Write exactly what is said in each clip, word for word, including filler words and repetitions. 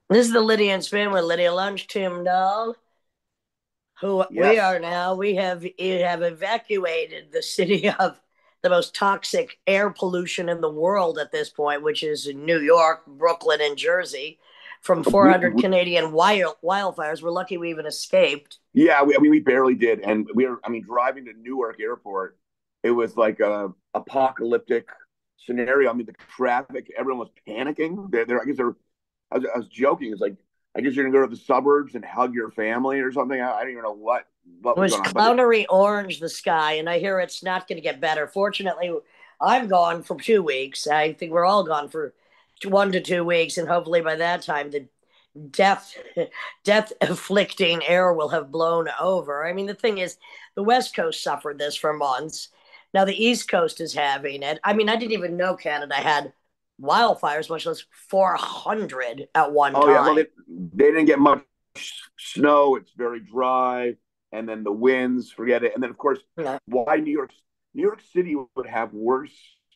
This is the Lydia and Spin with Lydia Lunchtime Doll, who we Yes. are now. We have we have evacuated the city of the most toxic air pollution in the world at this point, which is in New York, Brooklyn, and Jersey, from We, four hundred we Canadian wild, wildfires. We're lucky we even escaped. yeah, we, I mean, we barely did, and we were. I mean, driving to Newark Airport, it was like a apocalyptic scenario. I mean, the traffic, everyone was panicking. They're, they're I guess they're. I was, I was joking. It's like I guess you're gonna go to the suburbs and hug your family or something. I, I don't even know what what It was was going on, but it, clownery orange, the sky, and I hear it's not going to get better. Fortunately, I'm gone for two weeks. I think we're all gone for one to two weeks, and hopefully by that time the death death afflicting air will have blown over. I mean, the thing is, the West Coast suffered this for months. Now the East Coast is having it. I mean, I didn't even know Canada had wildfires, much less four hundred at one oh yeah, well time. they they didn't get much snow. It's very dry, and then the winds, forget it. And then of course, You know, why New York New York City would have worse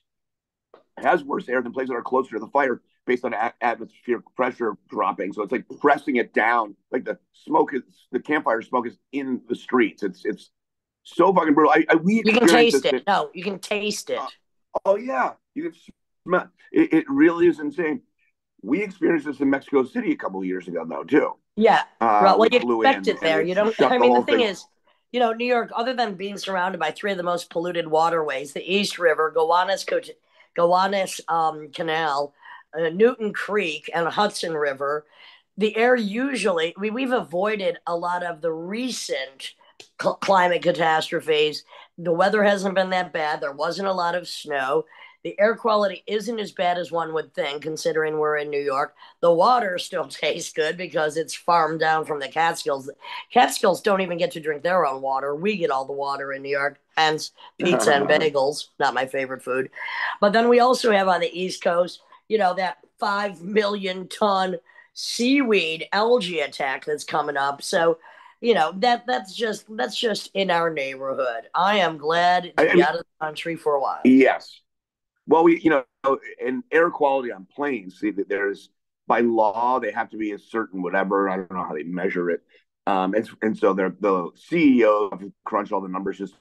has worse air than places that are closer to the fire based on a- atmospheric pressure dropping. So it's like pressing it down. Like the smoke is the campfire smoke is in the streets. It's it's so fucking brutal. I, I we you can experienced taste this. it. At, No, you can taste uh, it. oh yeah, you can smell. It, it really is insane. We experienced this in Mexico City a couple of years ago, though, too. Yeah. Uh, Right. Well, we you flew expect in it and there. it You don't, shut I the mean, the whole thing thing. is, you know, New York, other than being surrounded by three of the most polluted waterways, the East River, Gowanus, Gowanus um, Canal, uh, Newton Creek, and Hudson River, the air usually, we, we've avoided a lot of the recent cl- climate catastrophes. The weather hasn't been that bad. There wasn't a lot of snow. The air quality isn't as bad as one would think, considering we're in New York. The water still tastes good because it's farmed down from the Catskills. Catskills don't even get to drink their own water. We get all the water in New York, hence pizza and bagels, not my favorite food. But then we also have on the East Coast, you know, that five million ton seaweed algae attack that's coming up. So, you know, that that's just that's just in our neighborhood. I am glad to I, I be mean, out of the country for a while. yes. Well, we, you know, in air quality on planes, see that there's by law they have to be a certain whatever. I don't know how they measure it. Um, and, and so they're, the C E O crunch all the numbers, just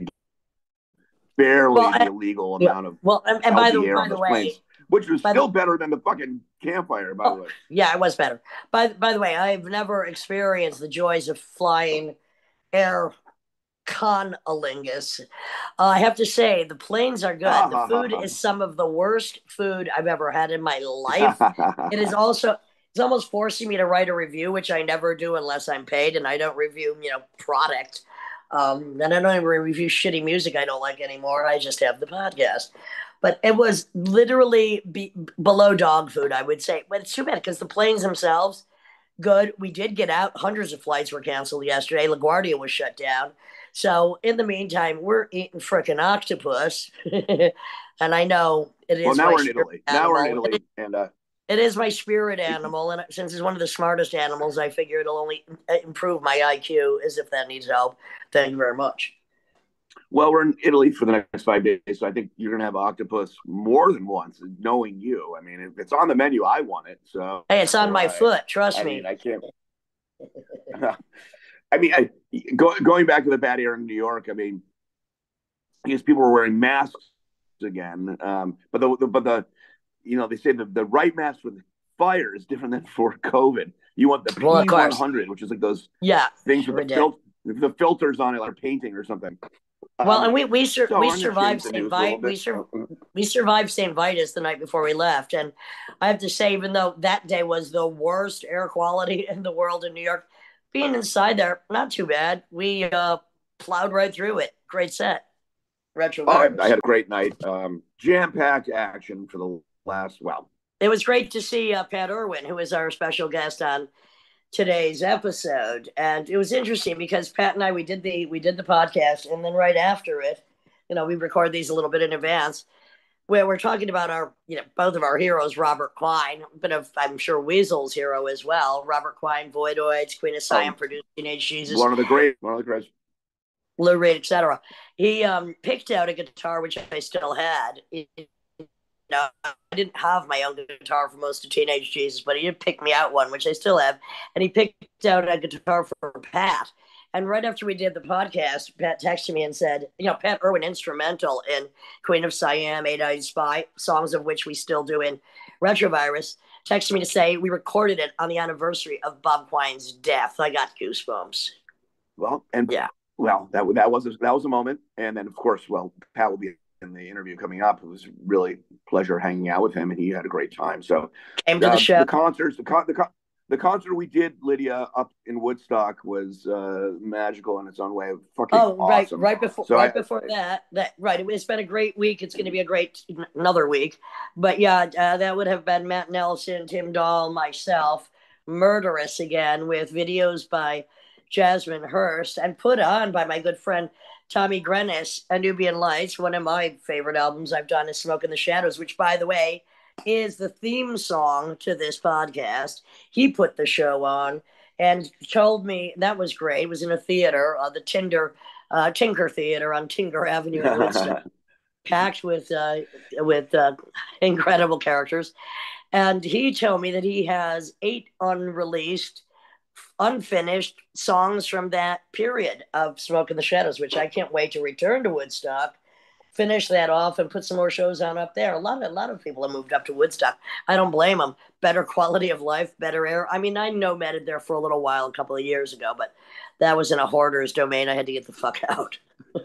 Well, barely the I, illegal yeah. amount of Well, and, and by the healthy air by on the those way, planes, which was by the still better than the fucking campfire, by the oh, way. yeah, it was better. By by the way, I've never experienced the joys of flying air conlingus. Uh, I have to say, the planes are good. Ah, The ha, ha, food ha. is some of the worst food I've ever had in my life. It is also it's almost forcing me to write a review, which I never do unless I'm paid, and I don't review, you know, product. Um, and I don't even review shitty music I don't like anymore. I just have the podcast. But it was literally be, below dog food, I would say. But it's too bad because the planes themselves, good. We did get out. Hundreds of flights were canceled yesterday. LaGuardia was shut down. So in the meantime, we're eating frickin' octopus. And I know it Well, is now my we're in spirit Italy. Now we're in animal. It, Italy, and uh, it is my spirit animal. And since it's one of the smartest animals, I figure it'll only improve my I Q as if that needs help. Thank you very much. well, we're in Italy for the next five days, so I think you're gonna have octopus more than once. Knowing you, I mean, if it's on the menu, I want it. So, Hey, it's on my I, foot. Trust I mean, me. I can't. I mean, I, go, going back to the bad air in New York. I mean, because people were wearing masks again, um, but the, the but the you know they say the the right mask for the fire is different than for COVID. You want the Well, of P course. one hundred, which is like those Yeah, things with we the did. fil- the filters on it, like painting or something. Well, Um, and we we sur- so we I'm going to change survived the Saint news a little Vit we bit. sur- we survived Saint Vitus the night before we left, and I have to say, even though that day was the worst air quality in the world in New York, being inside there not too bad. We uh, plowed right through it. Great set, Oh, I, I retrovirus. had a great night. Um, Jam packed action for the last. Well, It was great to see uh, Pat Irwin, who is our special guest on today's episode, and it was interesting because Pat and I we did the we did the podcast, and then right after it, you know, we record these a little bit in advance where we're talking about our, you know, both of our heroes, Robert Quine, but of, I'm sure Weasel's hero as well. Robert Quine, Voidoids, Queen of Siam, oh, produced Teenage Jesus, one of the great, one of the greats. Lou Reed, et cetera. He um, picked out a guitar which I still had. know, I didn't have my own guitar for most of Teenage Jesus, but he did pick me out one, which I still have. And he picked out a guitar for Pat. And right after we did the podcast, Pat texted me and said, you know, Patt Irwin instrumental in Queen of Siam, Eight-Eyed Spy, songs of which we still do in Retrovirus, texted me to say we recorded it on the anniversary of Bob Quine's death. I got goosebumps. Well, and Yeah. Well, that that was a, that was a moment, and then of course, well, Pat will be in the interview coming up. It was really a pleasure hanging out with him, and he had a great time. So, Came to the uh, show. the concerts, the con- the con- the concert we did, Lydia, up in Woodstock was uh, magical in its own way. Fucking Oh, right, awesome. right before, So right I, before that, that right. It, it's been a great week. It's going to be a great another week, but yeah, uh, that would have been Matt Nelson, Tim Dahl, myself, Murderous again with videos by Jasmine Hurst and put on by my good friend Tommy Grenis, Nubian Lights. One of my favorite albums I've done is Smoke in the Shadows, which, by the way, is the theme song to this podcast. He put the show on and told me that was great. It was in a theater, uh, the Tinder uh, Tinker Theater on Tinker Avenue in Woodstock, packed with uh, with uh, incredible characters. And he told me that he has eight unreleased, unfinished songs from that period of Smoke in the Shadows, which I can't wait to return to Woodstock, finish that off, and put some more shows on up there. A lot of a lot of people have moved up to Woodstock. I don't blame them. Better quality of life, better air. I mean, I nomaded there for a little while a couple of years ago, but that was in a hoarder's domain. I had to get the fuck out.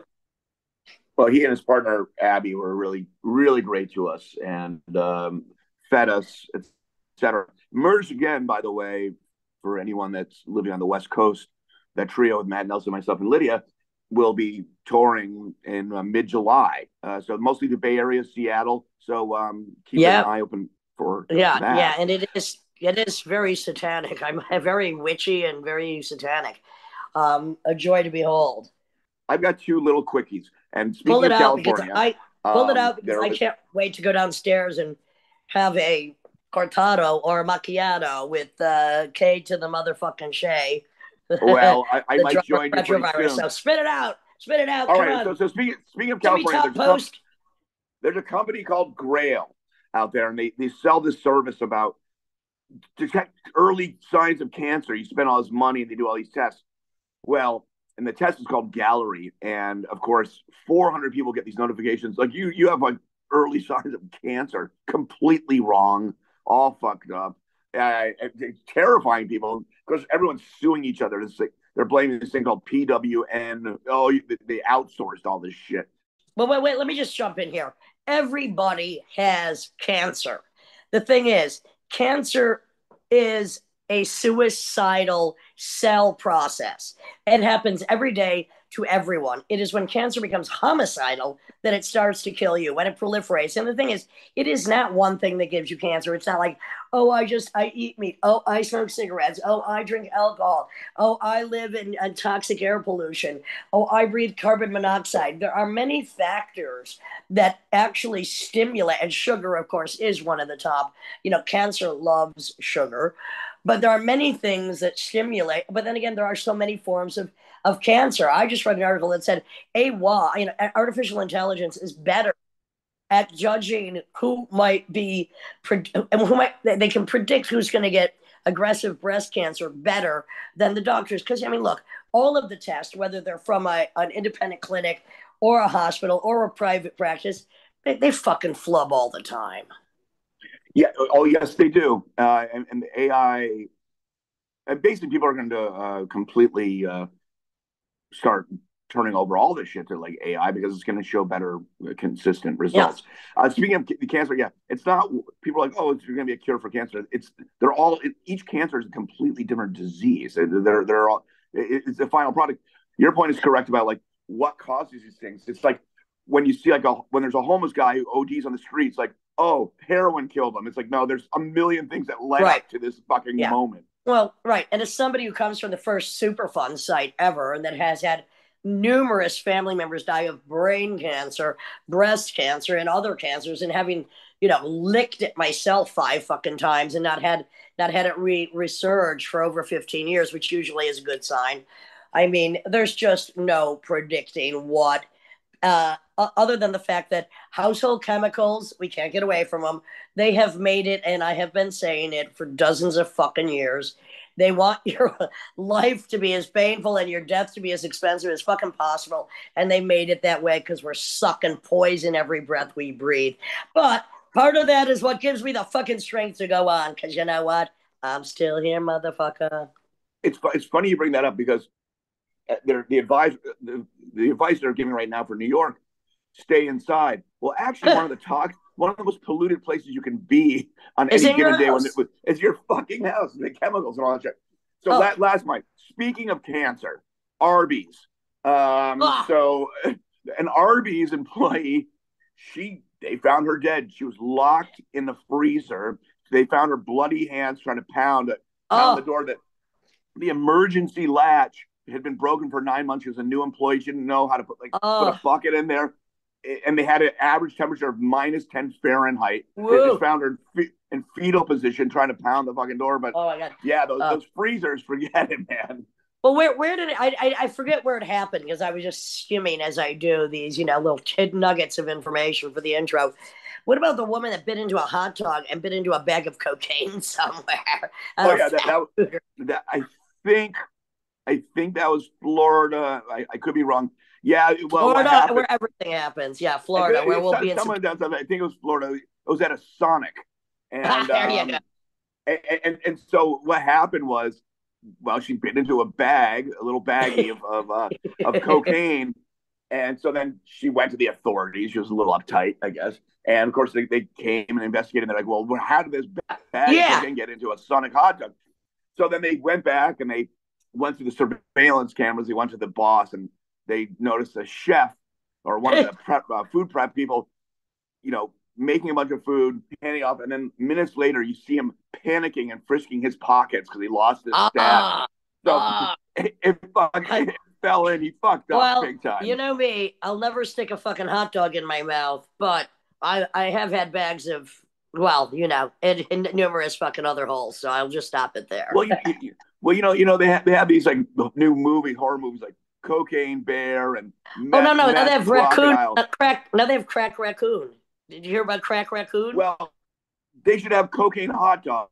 well, he and his partner Abby were really, really great to us and um, fed us, et cetera. Merged again, by the way, for anyone that's living on the West Coast, that trio with Matt Nelson, myself, and Lydia will be touring in uh, mid-July. Uh, so mostly the Bay Area, Seattle. So um, keep Yeah, an eye open for yeah, yeah, that. and it is it is very satanic. I'm very witchy and very satanic. Um, a joy to behold. I've got two little quickies. And Pull speaking it of out because California, I pull it um, out because there I was can't wait to go downstairs and have a cortado or a macchiato with uh, K to the motherfucking Shay, well, I, I the might drummer join of you pretty Retrovirus. soon. So spit it out, spit it out. All Come right. So on, so speaking speaking of Timmy California, Top there's a com- Post. there's a company called Grail out there, and they, they sell this service about detect early signs of cancer. You spend all this money and they do all these tests. Well, and the test is called Gallery, and of course, four hundred people get these notifications. Like you, you have like early signs of cancer. Completely wrong, all fucked up. Uh, it's terrifying people because everyone's suing each other. It's like they're blaming this thing called P W N. Oh, they outsourced all this shit. Well, wait, wait. Let me just jump in here. Everybody has cancer. The thing is, cancer is a suicidal cell process. It happens every day to everyone. It is when cancer becomes homicidal that it starts to kill you, when it proliferates. And the thing is, it is not one thing that gives you cancer. It's not like, oh, I just, I eat meat. Oh, I smoke cigarettes. Oh, I drink alcohol. Oh, I live in, in toxic air pollution. Oh, I breathe carbon monoxide. There are many factors that actually stimulate, and sugar, of course, is one of the top. You know, cancer loves sugar. But there are many things that stimulate. But then again, there are so many forms of, of cancer. I just read an article that said A I, you know, artificial intelligence is better at judging who might be, and who might, they can predict who's going to get aggressive breast cancer better than the doctors. Because, I mean, look, all of the tests, whether they're from a, an independent clinic or a hospital or a private practice, they, they fucking flub all the time. Yeah. Oh, yes, they do. Uh, and, and the A I, and basically, people are going to uh, completely uh, start turning over all this shit to like A I because it's going to show better, uh, consistent results. Yeah. Uh, speaking of the cancer, yeah, it's not. People are like, oh, it's going to be a cure for cancer. It's they're all each cancer is a completely different disease. They're they're all it's the final product. Your point is correct about like what causes these things. It's like when you see like a when there's a homeless guy who O Ds on the streets, like, oh, heroin killed him. It's like, no, there's a million things that led right. up to this fucking yeah. moment. Well, right. And as somebody who comes from the first Superfund site ever and that has had numerous family members die of brain cancer, breast cancer, and other cancers, and having, you know, licked it myself five fucking times and not had not had it re- resurge for over fifteen years, which usually is a good sign. I mean, there's just no predicting what uh, uh, other than the fact that household chemicals, we can't get away from them. They have made it, and I have been saying it for dozens of fucking years. They want your life to be as painful and your death to be as expensive as fucking possible. And they made it that way because we're sucking poison every breath we breathe. But part of that is what gives me the fucking strength to go on. Because you know what? I'm still here, motherfucker. It's it's funny you bring that up because they're, the advice the, the advice they're giving right now for New York, stay inside. Well, actually, one of the talk one of the most polluted places you can be on It's any in your given day when house. it, is your fucking house and the chemicals and all that shit. So Oh. la- last night, speaking of cancer, Arby's. Um, Ah. So an Arby's employee, she they found her dead. She was locked in the freezer. They found her bloody hands trying to pound pound Oh. the door. That the emergency latch had been broken for nine months. She was a new employee. She didn't know how to put like Oh. put a bucket in there, and they had an average temperature of minus ten Fahrenheit. Woo. They just found her in, fe- in fetal position trying to pound the fucking door. But Oh my god. yeah, those, Uh. those freezers, forget it, man. Well, where where did it, I, I I forget where it happened because I was just skimming as I do these, you know, little kid nuggets of information for the intro. What about the woman that bit into a hot dog and bit into a bag of cocaine somewhere? Oh yeah, that, that, that I think I think that was Florida. I, I could be wrong. Yeah, well, Florida, where everything happens. Yeah, Florida, where we'll be in. Someone does something. I think it was Florida. It was at a Sonic, and there you um, go. And, and and so what happened was, well, she bit into a bag, a little baggie of of, uh, of cocaine, and so then she went to the authorities. She was a little uptight, I guess, and of course they, they came and investigated. And they're like, well, how did this bag Yeah. of cocaine get into a Sonic hot dog? So then they went back and they went through the surveillance cameras. They went to the boss and they noticed a chef or one of the prep, uh, food prep people, you know, making a bunch of food, handing off, and then minutes later, you see him panicking and frisking his pockets because he lost his Ah, stash. So ah. it, it, fuck, it fell in. He fucked up Well, big time. you know me, I'll never stick a fucking hot dog in my mouth, but I I have had bags of, well, you know, in, in numerous fucking other holes, so I'll just stop it there. Well, you, you, well, you know, you know, they have, they have these like new movie horror movies like Cocaine Bear and Oh no, Meth, no, now Meth they have raccoon, Crocodile. uh, crack. Now they have crack raccoon. Did you hear about crack raccoon? Well, they should have cocaine hot dog.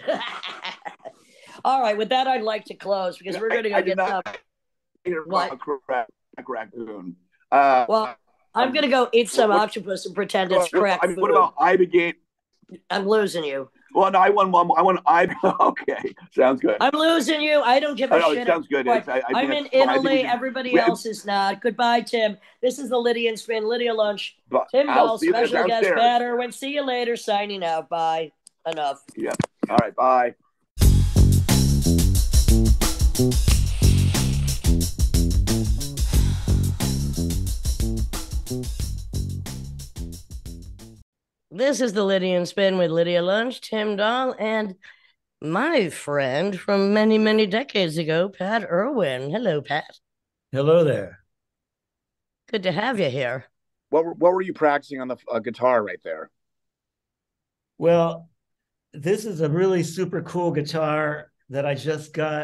All right, with that, I'd like to close because we're going to go I get not some. hear What? about crack, crack raccoon. Uh, Well, I'm um, going to go eat some what- octopus and pretend it's what, crack I mean, food. what about Ibogaine? I'm losing you. Well, no, I want one. I want I. Okay, sounds good. I'm losing you. I don't give a I know, it shit. sounds good. But It's, I, I I'm think in it's fine. I think Italy. we should- Everybody we- else is not. Goodbye, Tim. This is the Lydia and Spin, Lydia Lunch. but Tim I'll Dahl, see you there special guest downstairs. Patt Irwin. See you later. Signing out. Bye. Enough. Yep. All right. Bye. This is the Lydia and Spin with Lydia Lunch, Tim Dahl, and my friend from many, many decades ago, Patt Irwin. Hello, Pat. Hello there. Good to have you here. What were, what were you practicing on the uh, guitar right there? Well, this is a really super cool guitar that I just got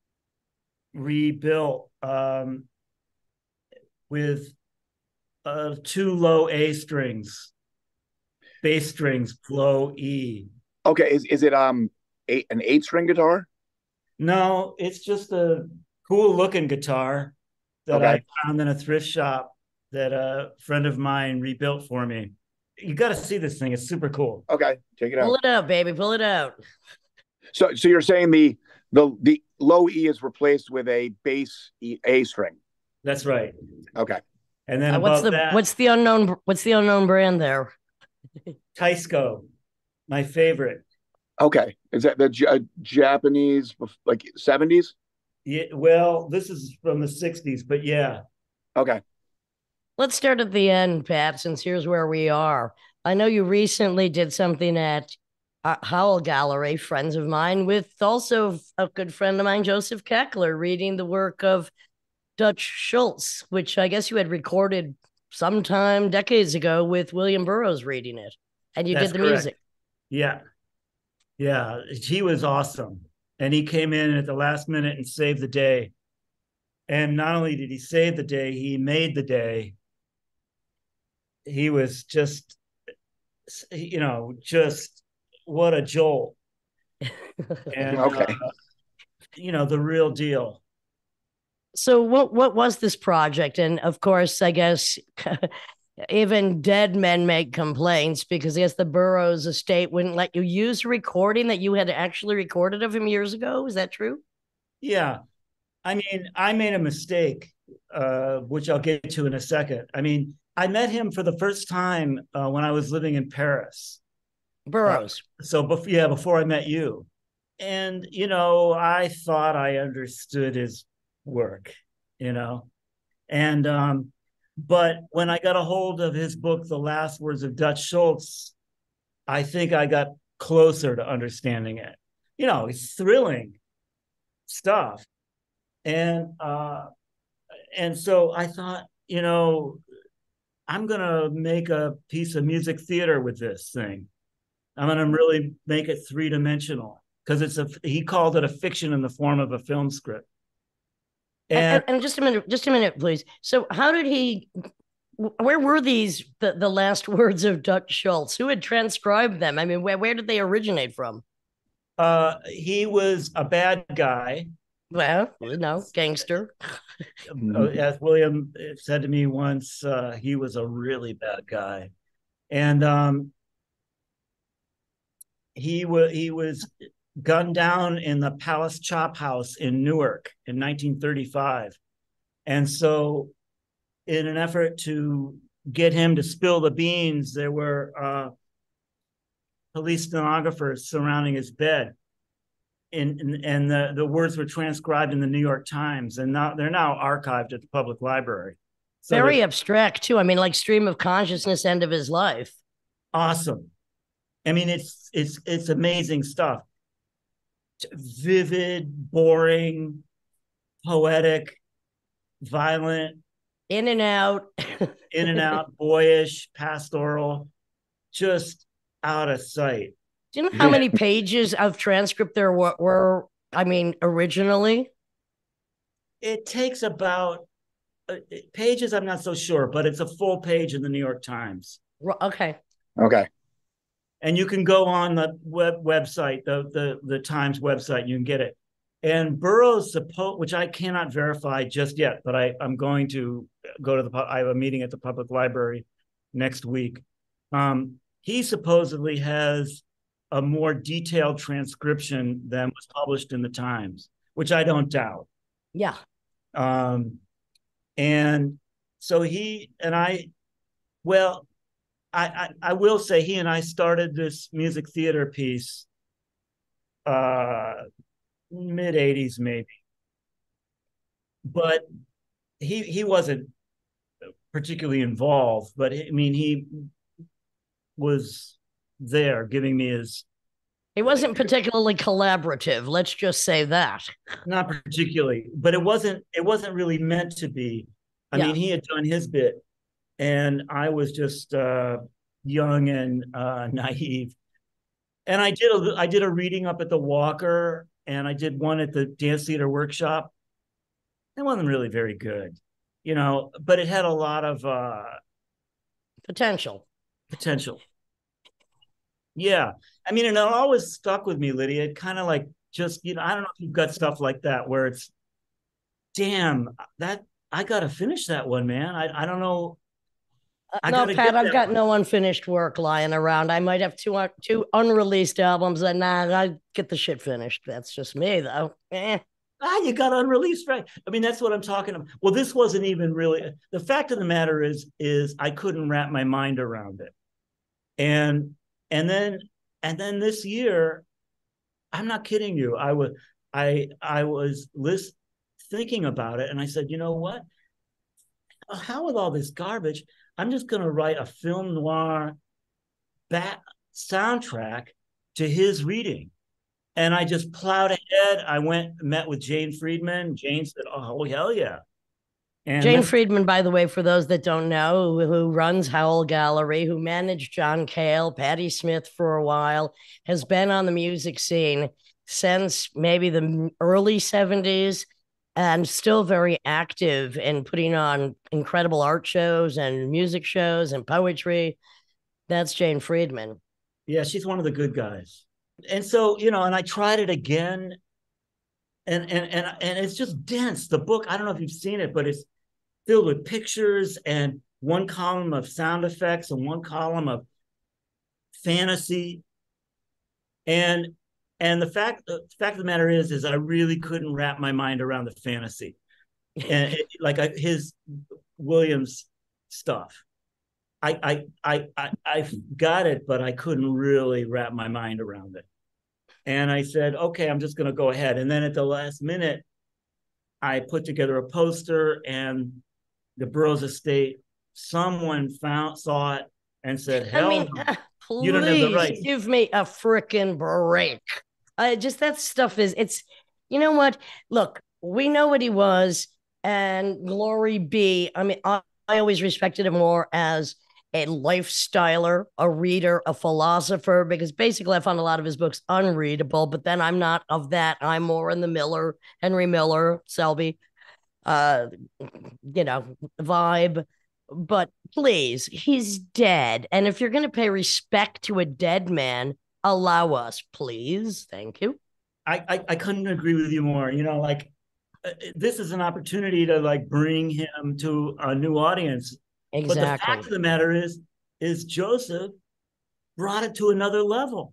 rebuilt um, with uh, two low A strings, bass strings, low E. Okay. Is is it um eight, an eight string guitar? No, it's just a cool looking guitar that Okay. I found in a thrift shop that a friend of mine rebuilt for me. You got to see this thing. It's super cool. Okay. Take it Pull out. it out, baby. Pull it out. So so you're saying the the the low E is replaced with a bass E, A string. That's right. Okay. And then Uh, what's above the that, what's the unknown what's the unknown brand there? Taisco, my favorite. Okay. Is that the J- Japanese like seventies? Yeah, well, this is from the sixties, but yeah. Okay. Let's start at the end, Pat, since here's where we are. I know you recently did something at uh, Howell Gallery, friends of mine, with also a good friend of mine, Joseph Keckler, reading the work of Dutch Schultz, which I guess you had recorded sometime decades ago with William Burroughs reading it. And you That's did the correct. music. Yeah. Yeah. He was awesome. And he came in at the last minute and saved the day. And not only did he save the day, he made the day. he was just, you know, just what a jolt. And, Okay. uh, you know, the real deal. So what what was this project? And of course, I guess even dead men make complaints because I guess the Burroughs estate wouldn't let you use a recording that you had actually recorded of him years ago. Is that true? Yeah. I mean, I made a mistake, uh, which I'll get to in a second. I mean, I met him for the first time uh, when I was living in Paris. Uh, Burroughs. so, before, yeah, before I met you. And, you know, I thought I understood his work, you know. And, um, but when I got a hold of his book, The Last Words of Dutch Schultz, I think I got closer to understanding it. You know, it's thrilling stuff. And, uh, and so I thought, you know, I'm going to make a piece of music theater with this thing. I'm going to really make it three dimensional because it's a, he called it a fiction in the form of a film script. And, And, and, and just a minute, just a minute, please. So how did he, where were these, the, the last words of Dutch Schultz? Who had transcribed them? I mean, where, where did they originate from? uh, he was a bad guy. Well, no, gangster. As William said to me once, uh, he was a really bad guy. And um, he, wa- he was gunned down in the Palace Chop House in Newark in nineteen thirty-five. And so, in an effort to get him to spill the beans, there were uh, police stenographers surrounding his bed. In, in, and the, the words were transcribed in the New York Times, and now they're now archived at the public library. So Very abstract, too. I mean, like stream of consciousness, end of his life. Awesome. I mean, it's it's it's amazing stuff. Vivid, boring, poetic, violent, in and out, in and out, boyish, pastoral, just out of sight. Do you know how many pages of transcript there were, were I mean, originally? It takes about uh, pages, I'm not so sure, but it's a full page in the New York Times. Okay. Okay. And you can go on the web website, the, the, the Times website, you can get it. And Burroughs, supposed, which I cannot verify just yet, but I, I'm going to go to the, I have a meeting at the public library next week. Um, he supposedly has a more detailed transcription than was published in the Times, which I don't doubt. Yeah. Um, and so he and I, well, I, I, I will say he and I started this music theater piece uh, mid eighties maybe. But he he wasn't particularly involved, but I mean, he was there giving me his. He wasn't particularly collaborative. Let's just say that. Not particularly, but it wasn't. It wasn't really meant to be. I yeah. mean, he had done his bit, and I was just uh, young and uh, naive. And I did a I did a reading up at the Walker, and I did one at the Dance Theater Workshop. It wasn't really very good, you know, but it had a lot of uh, potential. Potential. Yeah. I mean, and it always stuck with me, Lydia. It kind of like just, you know, I don't know if you've got stuff like that where it's, damn, that I got to finish that one, man. I, I don't know. I no, Pat, I've got one. no unfinished work lying around. I might have two, uh, two unreleased albums, and nah, I get the shit finished. That's just me, though. Eh. Ah, you got unreleased, right? I mean, that's what I'm talking about. Well, this wasn't even really. The fact of the matter is, is I couldn't wrap my mind around it, and and then and then this year, I'm not kidding you. I was I I was list thinking about it, and I said, you know what? How with all this garbage? I'm just going to write a film noir bat soundtrack to his reading. And I just plowed ahead. I went, met with Jane Friedman. Jane said, oh, hell yeah. And Jane Friedman, by the way, for those that don't know, who, who runs Howl Gallery, who managed John Cale, Patti Smith for a while, has been on the music scene since maybe the early seventies. and still very active in putting on incredible art shows and music shows and poetry. That's Jane Friedman. Yeah, she's one of the good guys. And so, you know, and I tried it again, and and and and it's just dense. The book, I don't know if you've seen it, but it's filled with pictures and one column of sound effects and one column of fantasy. And and the fact the fact of the matter is, is I really couldn't wrap my mind around the fantasy, and it, like I, his Williams stuff. I, I I I I got it, but I couldn't really wrap my mind around it. And I said, okay, I'm just going to go ahead. And then at the last minute, I put together a poster, and the Burroughs estate, someone found saw it and said, hell I mean, no, uh, you don't have the please right. give me a freaking break. I just that stuff is it's you know what? Look, we know what he was, and glory be. I mean, I, I always respected him more as a lifestyler, a reader, a philosopher, because basically I found a lot of his books unreadable, but then I'm not of that. I'm more in the Miller, Henry Miller, Selby, uh, you know, vibe. But please, he's dead. And if you're going to pay respect to a dead man, allow us, please. Thank you. I, I, I couldn't agree with you more. You know, like uh, this is an opportunity to like bring him to a new audience. Exactly. But the fact of the matter is, is Joseph brought it to another level.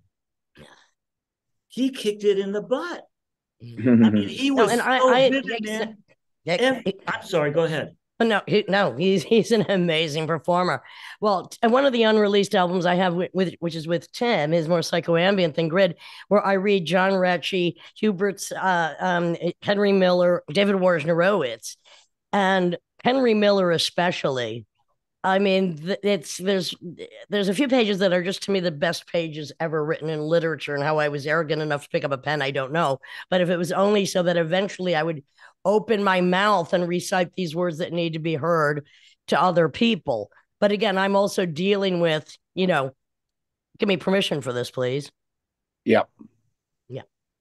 He kicked it in the butt. I mean, he was no, so I, I, vivid, man. Yeah, Every, I'm sorry, go ahead. No, he, no, he's he's an amazing performer. Well, and one of the unreleased albums I have with, with which is with Tim, is more psychoambient than Grid, where I read John Recchi, Hubert's, uh, um, Henry Miller, David Wojnarowicz, and Henry Miller especially. I mean, it's there's there's a few pages that are just to me the best pages ever written in literature, and how I was arrogant enough to pick up a pen, I don't know. But if it was only so that eventually I would open my mouth and recite these words that need to be heard to other people. But again, I'm also dealing with, you know, give me permission for this, please. Yep. Yeah.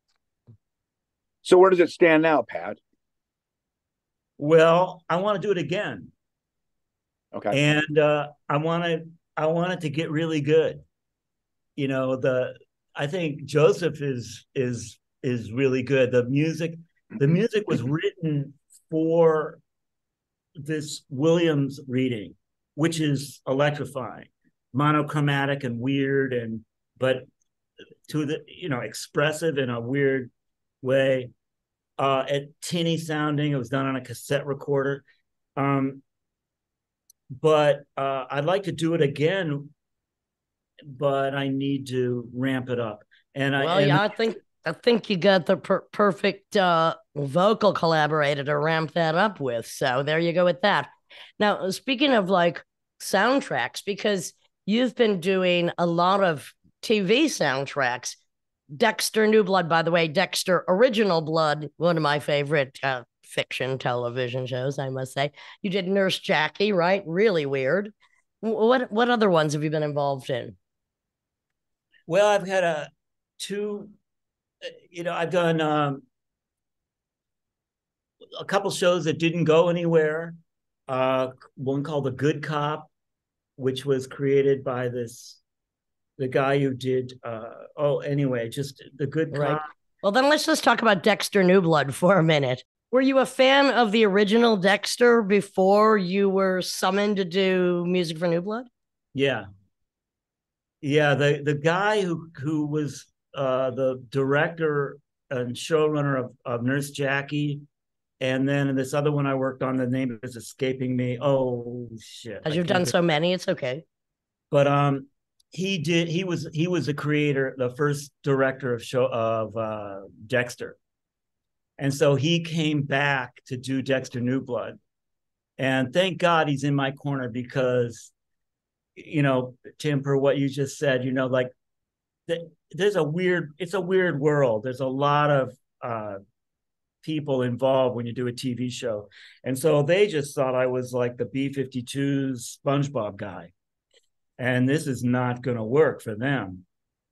So where does it stand now, Pat? Well, I want to do it again. Okay. And uh, I want to, I want it to get really good. You know, the, I think Joseph is, is, is really good. The music, the music was written for this Williams reading, which is electrifying, monochromatic and weird, and, but to the, you know, expressive in a weird way, uh, at tinny sounding. It was done on a cassette recorder. Um, But uh, I'd like to do it again, but I need to ramp it up. And I, well, and yeah, I think I think you got the per- perfect uh, vocal collaborator to ramp that up with. So there you go with that. Now, speaking of like soundtracks, because you've been doing a lot of T V soundtracks. Dexter New Blood, by the way, Dexter Original Blood, one of my favorite uh, fiction television shows, I must say. You did Nurse Jackie, right? Really weird. What what other ones have you been involved in? Well, I've had a two, you know, I've done um, a couple shows that didn't go anywhere. Uh, one called The Good Cop, which was created by this, the guy who did, uh, oh, anyway, just The Good Cop. Right. Well, then let's just talk about Dexter New Blood for a minute. Were you a fan of the original Dexter before you were summoned to do music for New Blood? Yeah. Yeah, the, the guy who, who was uh, the director and showrunner of, of Nurse Jackie, and then this other one I worked on, the name is escaping me. Oh, shit. As you've done so many, it's okay. But um, he did, he was, he was the creator, the first director of show of uh, Dexter. And so he came back to do Dexter New Blood. And thank God he's in my corner, because, you know, Tim, for what you just said, you know, like th- there's a weird, it's a weird world. There's a lot of uh, people involved when you do a T V show. And so they just thought I was like the B fifty-two's SpongeBob guy. And this is not going to work for them.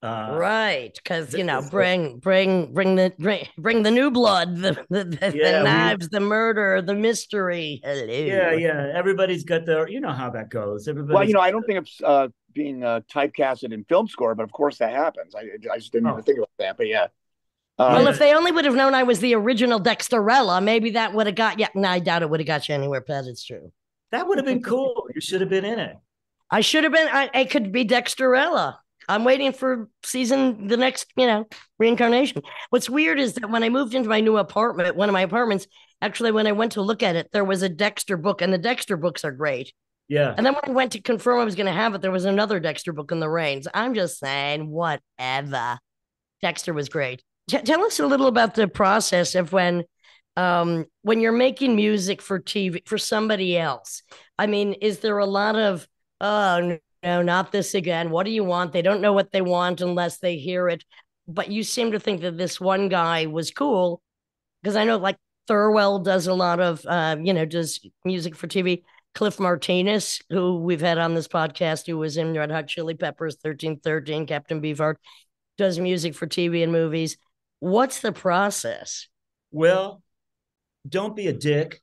Uh, Right, because you know, so, bring bring bring the bring, bring the new blood, the the, the, yeah, the we, knives, the murder, the mystery. yeah, Hello. yeah. Everybody's got their, you know how that goes. Well, you Everybody's know, got I don't think it's uh, being uh, typecasted in film score, but of course that happens. I, I just didn't even oh, think about that. But yeah, Well, um, if yeah. they only would have known I was the original Dexterella, maybe that would have got you. No, I doubt it would have got you anywhere, Pat. It's true. That would have been cool. You should have been in it. I should have been. I, I could be Dexterella. I'm waiting for season the next, you know, reincarnation. What's weird is that when I moved into my new apartment, one of my apartments, actually, when I went to look at it, there was a Dexter book, and the Dexter books are great. Yeah. And then when I went to confirm I was going to have it, there was another Dexter book in the rains. I'm just saying, whatever. Dexter was great. T- tell us a little about the process of when, um, when you're making music for T V for somebody else. I mean, is there a lot of, oh no, not this again? What do you want? They don't know what they want unless they hear it. But you seem to think that this one guy was cool because I know like Thurwell does a lot of, uh, you know, does music for T V. Cliff Martinez, who we've had on this podcast, who was in Red Hot Chili Peppers, thirteen thirteen, Captain Beefheart, does music for T V and movies. What's the process? Well, don't be a dick.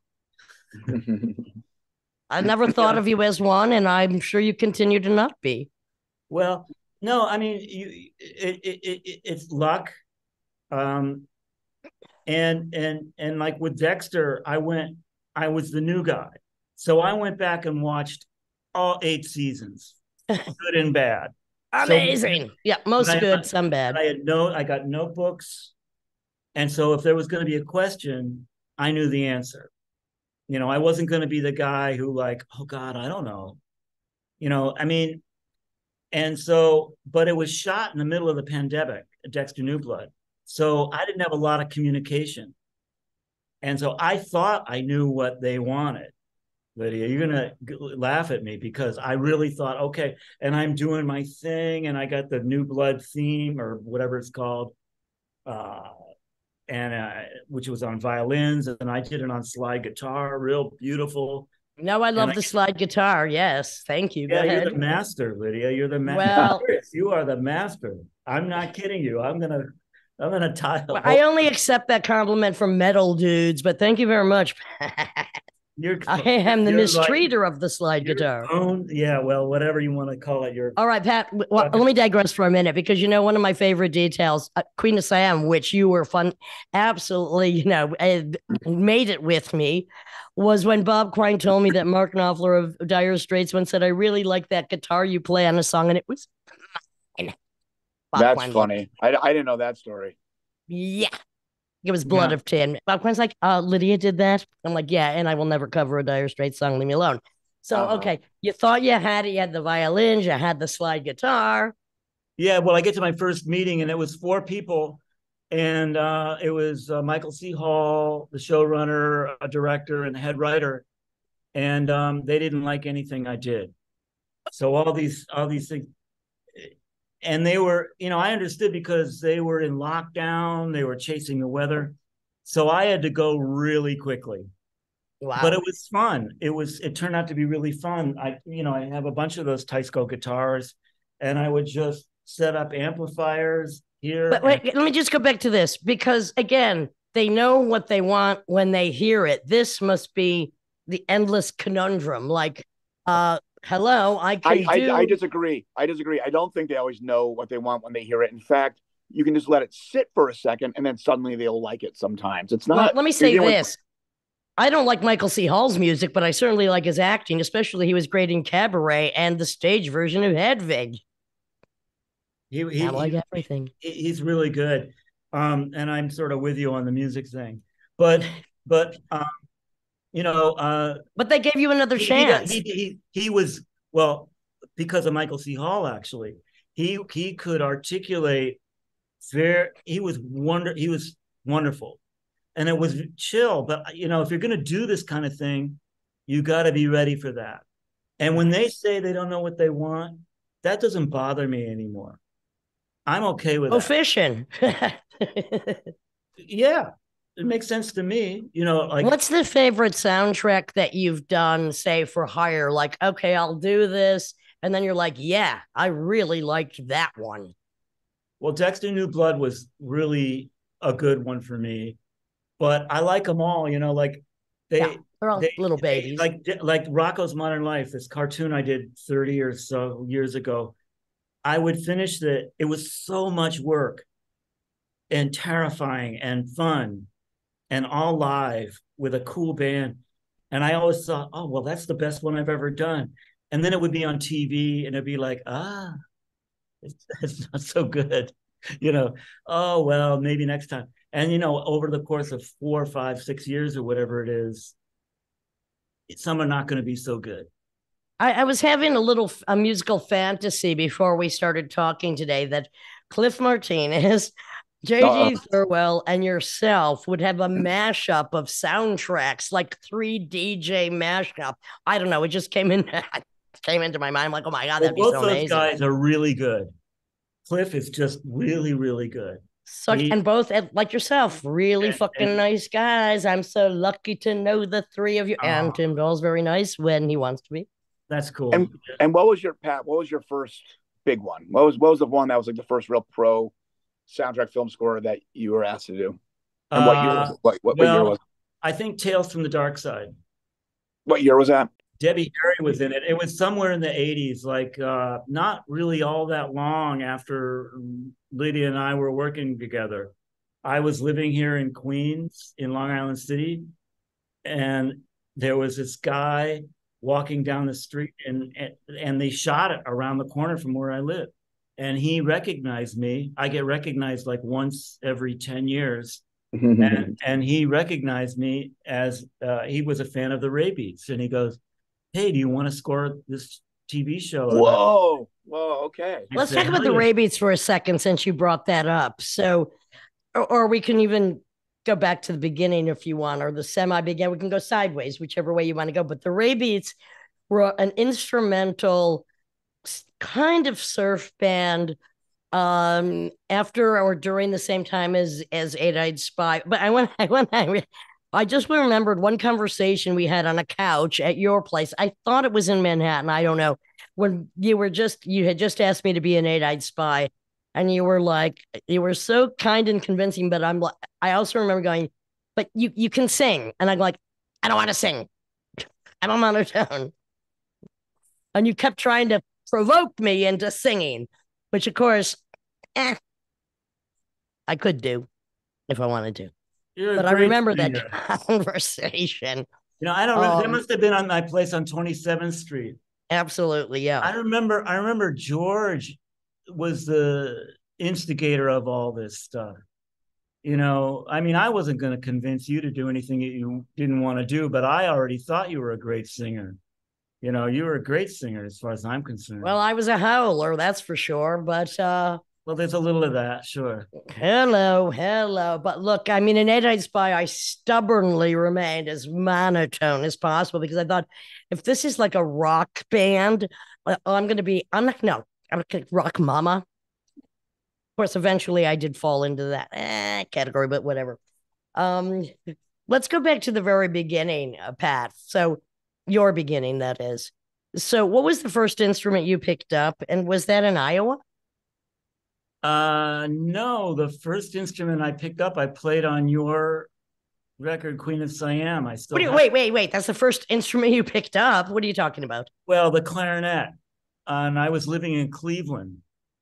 I never thought Yeah. of you as one, and I'm sure you continue to not be. Well, no, I mean, you, it, it, it, it's luck. Um, and and and like with Dexter, I went, I was the new guy, so I went back and watched all eight seasons, good and bad. So Amazing. Yeah, most I, good, some bad. I had no, I got notebooks, and so if there was going to be a question, I knew the answer. You know, I wasn't going to be the guy who like, oh God, I don't know. You know, I mean, and so, but it was shot in the middle of the pandemic, Dexter New Blood. So I didn't have a lot of communication. And so I thought I knew what they wanted. Lydia, you're going to laugh at me because I really thought, okay, and I'm doing my thing and I got the New Blood theme or whatever it's called, uh, and uh, which was on violins, and I did it on slide guitar, real beautiful. No, I love I, the slide guitar. Yes, thank you. Go yeah, ahead. you're the master, Lydia. You're the master. Well, You are the master. I'm not kidding you. I'm gonna, I'm gonna tie a I whole. only accept that compliment from metal dudes, but thank you very much. You're, I am the you're like, mistreater of the slide guitar. own, yeah, well, whatever you want to call it. You're All right, Pat. Well, let me digress for a minute because you know one of my favorite details, uh, Queen of Siam, which you were fun, absolutely, you know, uh, made it with me, was when Bob Quine told me that Mark Knopfler of Dire Straits once said, "I really like that guitar you play on a song," and it was mine. Bob that's Quine, funny. I, I didn't know that story. yeah, it was Blood yeah. of Tin. Bob Quine's like, uh, "Lydia did that." I'm like, "Yeah," and I will never cover a Dire Straits song. Leave me alone. So, Uh-huh. okay, you thought you had it. You had the violins, you had the slide guitar. Yeah, well, I get to my first meeting and it was four people, and uh, it was uh, Michael C. Hall, the showrunner, a director, and the head writer, and um, they didn't like anything I did. So all these, all these things, and they were, you know, I understood because they were in lockdown, they were chasing the weather, so I had to go really quickly. Wow. But it was fun. It was. It turned out to be really fun. I, you know, I have a bunch of those Teisco guitars, and I would just set up amplifiers here. But wait, and- let me just go back to this because again, they know what they want when they hear it. This must be the endless conundrum. Like, uh, hello, I can I, do. I I disagree. I disagree. I don't think they always know what they want when they hear it. In fact, you can just let it sit for a second, and then suddenly they'll like it. Sometimes it's Well, not. let me say you're dealing- this. I don't like Michael C. Hall's music, but I certainly like his acting, especially he was great in Cabaret and the stage version of Hedwig. He, he, I like he- everything. he- he's really good. Um, and I'm sort of with you on the music thing, but but um, you know, uh, But they gave you another he, chance. he, he he was, well, because of Michael C. Hall. Actually, he he could articulate very. He was wonder. He was wonderful. And it was chill. But, you know, if you're going to do this kind of thing, you got to be ready for that. And when they say they don't know what they want, that doesn't bother me anymore. I'm okay with Go that. fishing. Yeah, it makes sense to me. You know, like, what's the favorite soundtrack that you've done, say, for hire? Like, okay, I'll do this. And then you're like, yeah, I really liked that one. Well, Dexter New Blood was really a good one for me, but I like them all. You know, like Yeah, they they're all they, little they babies. like like Rocko's Modern Life, this cartoon I did thirty or so years ago. I would finish the. It was so much work and terrifying and fun and all live with a cool band. And I always thought, oh, well, that's the best one I've ever done. And then it would be on T V and it'd be like, ah, it's, it's not so good. You know, oh, well, maybe next time. And, you know, over the course of four, five, six years or whatever it is, some are not going to be so good. I, I was having a little a musical fantasy before we started talking today that Cliff Martinez, Uh, J G Thirlwell, and yourself would have a mashup of soundtracks, like three D J mashup. I don't know. It just came in came into my mind. I'm like, oh my god, Well, that'd be so both those amazing. guys are really good. Cliff is just really, really good. So, He, and both like yourself, really and, fucking and, nice guys. I'm so lucky to know the three of you. And oh, Tim Doll's very nice when he wants to be. that's cool. and and what was your Pat? What was your first big one? What was what was the one that was like the first real pro soundtrack film score that you were asked to do? And what year was Uh, it? What, what, what year was well, it? I think Tales from the Dark Side. What year was that? Debbie Harry was in it. It was somewhere in the eighties, like uh, not really all that long after Lydia and I were working together. I was living here in Queens, in Long Island City, and there was this guy walking down the street, and and, and they shot it around the corner from where I live. And he recognized me. I get recognized like once every ten years. And, and he recognized me as uh, he was a fan of the Raybeats. And he goes, hey, do you want to score this T V show? And I, Whoa, whoa, okay. I Let's said, talk about hell the yeah. Raybeats for a second since you brought that up. So, or, or we can even go back to the beginning if you want, or the semi beginning. We can go sideways, whichever way you want to go. But the Raybeats were an instrumental kind of surf band um after or during the same time as as Eight-Eyed Spy. But I went I went I, I just remembered one conversation we had on a couch at your place. I thought it was in Manhattan. I don't know. When you were just you had just asked me to be an Eight-Eyed Spy, and you were like you were so kind and convincing, but I'm like I also remember going, but you you can sing. And I'm like, I don't want to sing. I'm a monotone. And you kept trying to provoke me into singing, which of course, eh, I could do if I wanted to. You're a But I great remember singer. that conversation. You know, I don't remember. That Um, must have been on my place on twenty-seventh Street. absolutely, yeah. I remember, I remember George was the instigator of all this stuff. You know, I mean, I wasn't going to convince you to do anything that you didn't want to do, but I already thought you were a great singer. You know, you were a great singer as far as I'm concerned. Well, I was a howler, that's for sure. But uh, well, there's a little of that, sure. hello, hello. But look, I mean, in Eight-Eyed Spy, I stubbornly remained as monotone as possible because I thought if this is like a rock band, uh, I'm going to be, I'm not, no, I'm a rock mama. Of course, eventually I did fall into that eh, category, but whatever. Um, let's go back to the very beginning, uh, Pat. So, your beginning, that is. So, what was the first instrument you picked up, and was that in Iowa? Uh, no, the first instrument I picked up, I played on your record, Queen of Siam. I still What do you, have, wait, wait, wait. That's the first instrument you picked up. What are you talking about? well, the clarinet. And I was living in Cleveland.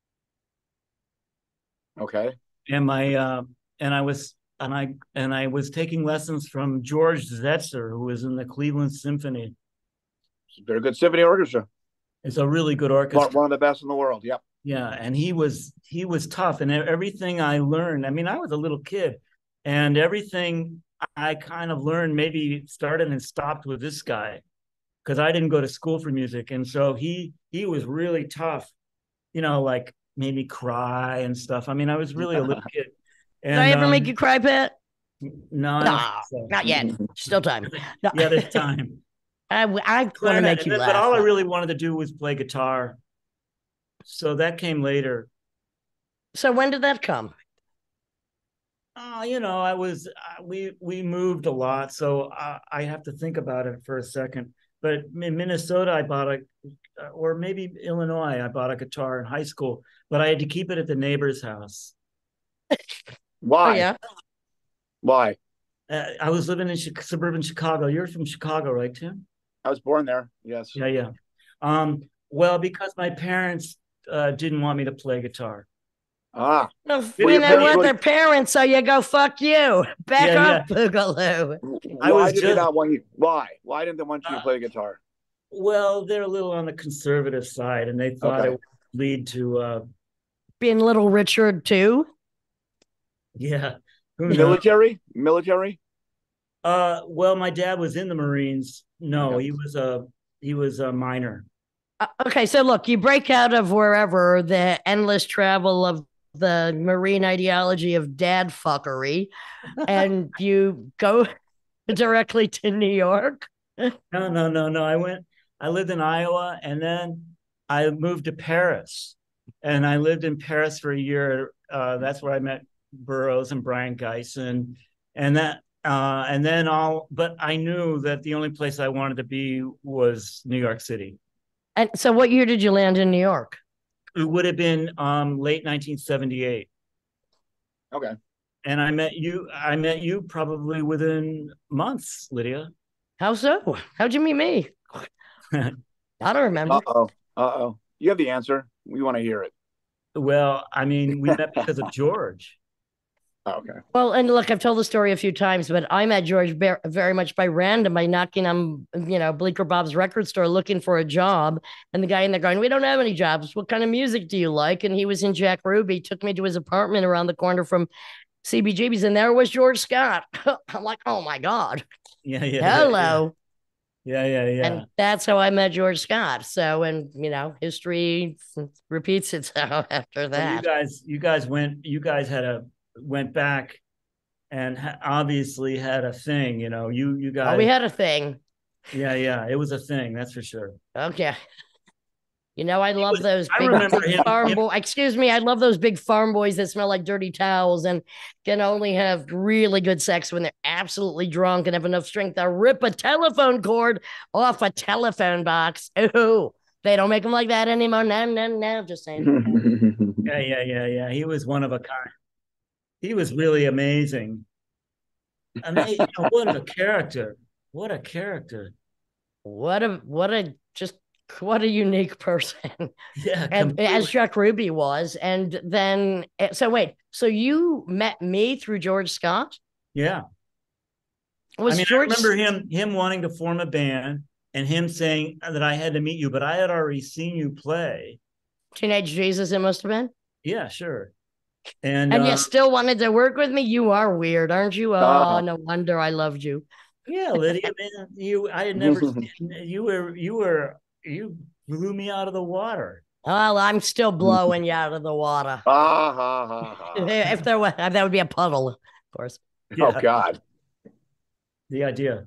Okay. And my uh, and I was and I and I was taking lessons from George Zetzer, who was in the Cleveland Symphony. Very good symphony orchestra. It's a really good orchestra. One of the best in the world. Yep. Yeah, and he was he was tough, and everything I learned. I mean, I was a little kid, and everything I kind of learned maybe started and stopped with this guy, because I didn't go to school for music, and so he he was really tough. You know, like made me cry and stuff. I mean, I was really a little kid. And, Did I ever um, make you cry, Pat? No, No, so. not yet. Still time. No. Yeah, there's time. I, I want to make you then, laugh. But all I really wanted to do was play guitar. So that came later. So when did that come? Oh, you know, I was uh, we we moved a lot, so I, I have to think about it for a second. but in Minnesota, I bought a, or maybe Illinois, I bought a guitar in high school, but I had to keep it at the neighbor's house. Why? Oh, yeah. Why? Uh, I was living in suburban Chicago. You're from Chicago, right, Tim? I was born there. Yes. Yeah, yeah. Um, well, because my parents uh, didn't want me to play guitar. Ah. Well, Well, you your know parents what? were- Their parents, so you go fuck you. Back Yeah, off, Boogaloo. I Why was did they just- not want you? Why? Why didn't they want you to Uh, play guitar? Well, they're a little on the conservative side, and they thought Okay. it would lead to, uh, Being little Richard, too. yeah, who knows? Military? Military? Uh, well, my dad was in the Marines. No, Okay. he was a he was a minor. Uh, okay, so look, you break out of wherever the endless travel of the Marine ideology of dad fuckery, and you go directly to New York. No, no, no, no. I went. I lived in Iowa, and then I moved to Paris, and I lived in Paris for a year. Uh, that's where I met Burroughs and Brian Geisen, and that, uh, and then all. But I knew that the only place I wanted to be was New York City. And so, what year did you land in New York? It would have been um, late nineteen seventy-eight. Okay. And I met you. I met you probably within months, Lydia. How so? How'd you meet me? I don't remember. Uh oh. Uh oh. You have the answer. We want to hear it. Well, I mean, we met because of George. Oh, okay. Well, and look, I've told the story a few times, but I met George very much by random by knocking on, you know, Bleecker Bob's record store looking for a job. And the guy in there going, "We don't have any jobs. What kind of music do you like?" And he was in Jack Ruby, took me to his apartment around the corner from C B G B's, and there was George Scott. I'm like, oh my God. Yeah, yeah. Hello. Yeah, yeah, yeah. And that's how I met George Scott. So, and you know, history repeats itself after that. Well, you guys, you guys went, you guys had a went back, and ha- obviously had a thing. You know, you you guys. Oh, we had a thing. Yeah, yeah, it was a thing. That's for sure. Okay. You know, I love was, those I big remember him, farm him, boys. Excuse me, I love those big farm boys that smell like dirty towels and can only have really good sex when they're absolutely drunk and have enough strength to rip a telephone cord off a telephone box. Ooh, they don't make them like that anymore. No, no, no. Just saying. Yeah, yeah, yeah, yeah. He was one of a kind. He was really amazing. I mean, you know, what a character! What a character! What a what a just. What a unique person. Yeah. And completely. as Jack Ruby was. And then, so wait, so you met me through George Scott? Yeah. Was I mean, George... I remember him, him wanting to form a band and him saying that I had to meet you, but I had already seen you play. Teenage Jesus, it must have been? Yeah, sure. And, and uh, you still wanted to work with me? You are weird, aren't you? Oh, uh, no wonder I loved you. Yeah, Lydia, man, you, I had never seen, you were, you were, you blew me out of the water. Well, I'm still blowing you out of the water. Ah, ha, ha, ha. If there was, that would be a puddle, of course. Yeah. Oh, God. The idea.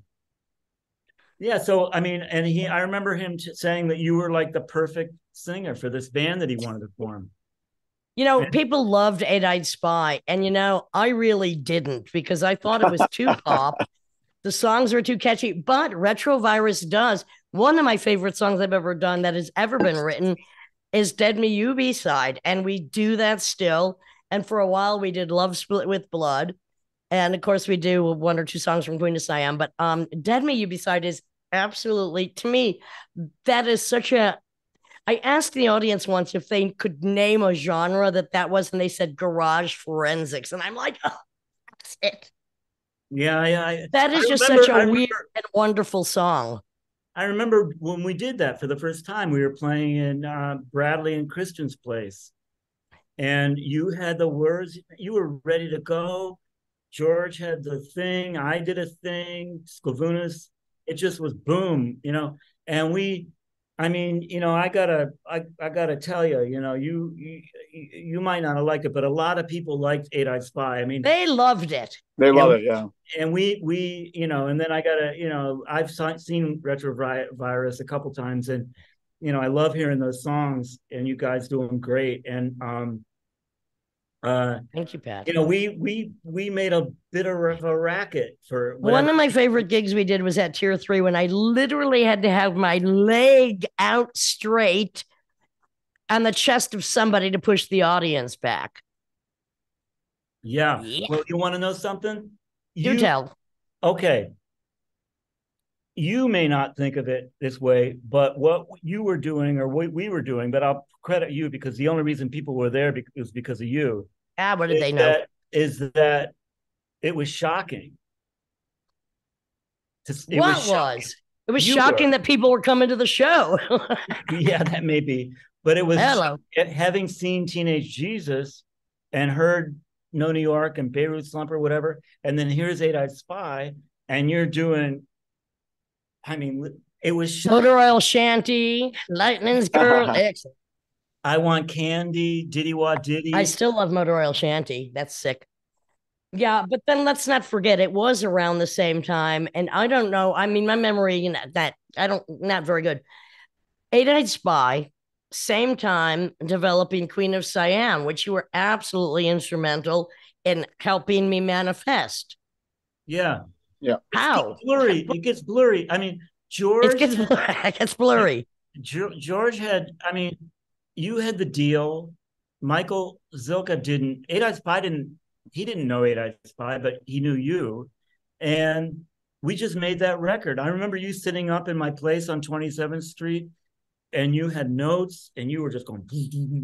Yeah, so, I mean, and he, I remember him t- saying that you were like the perfect singer for this band that he wanted to form. You know, and people loved Eight-Eyed Spy, and, you know, I really didn't because I thought it was too pop. The songs were too catchy, but Retrovirus does. One of my favorite songs I've ever done that has ever been written is Dead Me You B-side, and we do that still. And for a while, we did Love Split with Blood. And, of course, we do one or two songs from Queen of Siam. But um, Dead Me You B-side is absolutely, to me, that is such a... I asked the audience once if they could name a genre that that was, and they said garage forensics. And I'm like, oh, that's it. Yeah, yeah. I, that is I just remember, such a remember, weird and wonderful song. I remember when we did that for the first time, we were playing in uh, Bradley and Christian's place. And you had the words, you were ready to go. George had the thing, I did a thing, Sclavunas, it just was boom, you know. And we, I mean, you know, I gotta, I, I gotta tell you, you know, you, you, you might not have liked it, but a lot of people liked Eight-Eyed Spy. I mean, they loved it. They love it, yeah. And we, we, you know, and then I gotta, you know, I've seen Retrovirus a couple times, and you know, I love hearing those songs, and you guys do them great. And um, Uh, Thank you, Pat. you know, we we we made a bit of a racket for whatever. One of my favorite gigs we did was at Tier Three when I literally had to have my leg out straight on the chest of somebody to push the audience back. Yeah. Yeah. Well, you want to know something? Do You tell. okay. You may not think of it this way, but what you were doing or what we were doing, but I'll credit you because the only reason people were there was because of you. Ah, what did is they know? That, is that it was shocking. To, it what was? was? It was you shocking were. that people were coming to the show. Yeah, that may be. But it was Hello. having seen Teenage Jesus and heard No New York and Beirut Slump or whatever, and then here's Eight-Eyed Spy, and you're doing, I mean, it was shocking. Motor Oil Shanty, Lightning's Girl, excellent. I Want Candy, Diddy Wah Diddy. I still love Motor Oil Shanty. That's sick. Yeah, but then let's not forget it was around the same time, and I don't know. I mean, my memory, you know, that I don't not very good. Eight-Eyed Spy, same time developing Queen of Siam, which you were absolutely instrumental in helping me manifest. Yeah, yeah. How? It gets blurry. It gets blurry. I mean, George. It gets, it gets blurry. George had. I mean, you had the deal. Michael Zilka didn't. Eight-Eyed Spy didn't. He didn't know Eight-Eyed Spy, but he knew you. And we just made that record. I remember you sitting up in my place on twenty-seventh Street, and you had notes, and you were just going,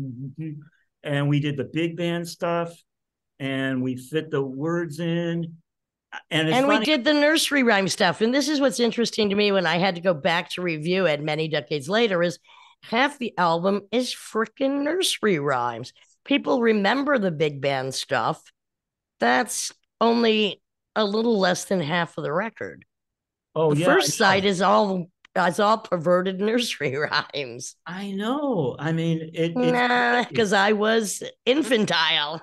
and we did the big band stuff, and we fit the words in. And, and we did the nursery rhyme stuff. And this is what's interesting to me when I had to go back to review it many decades later is half the album is freaking nursery rhymes. People remember the big band stuff. That's only a little less than half of the record. Oh, the yeah, first side is all it's all perverted nursery rhymes. I know. I mean, it. Nah, because I was infantile.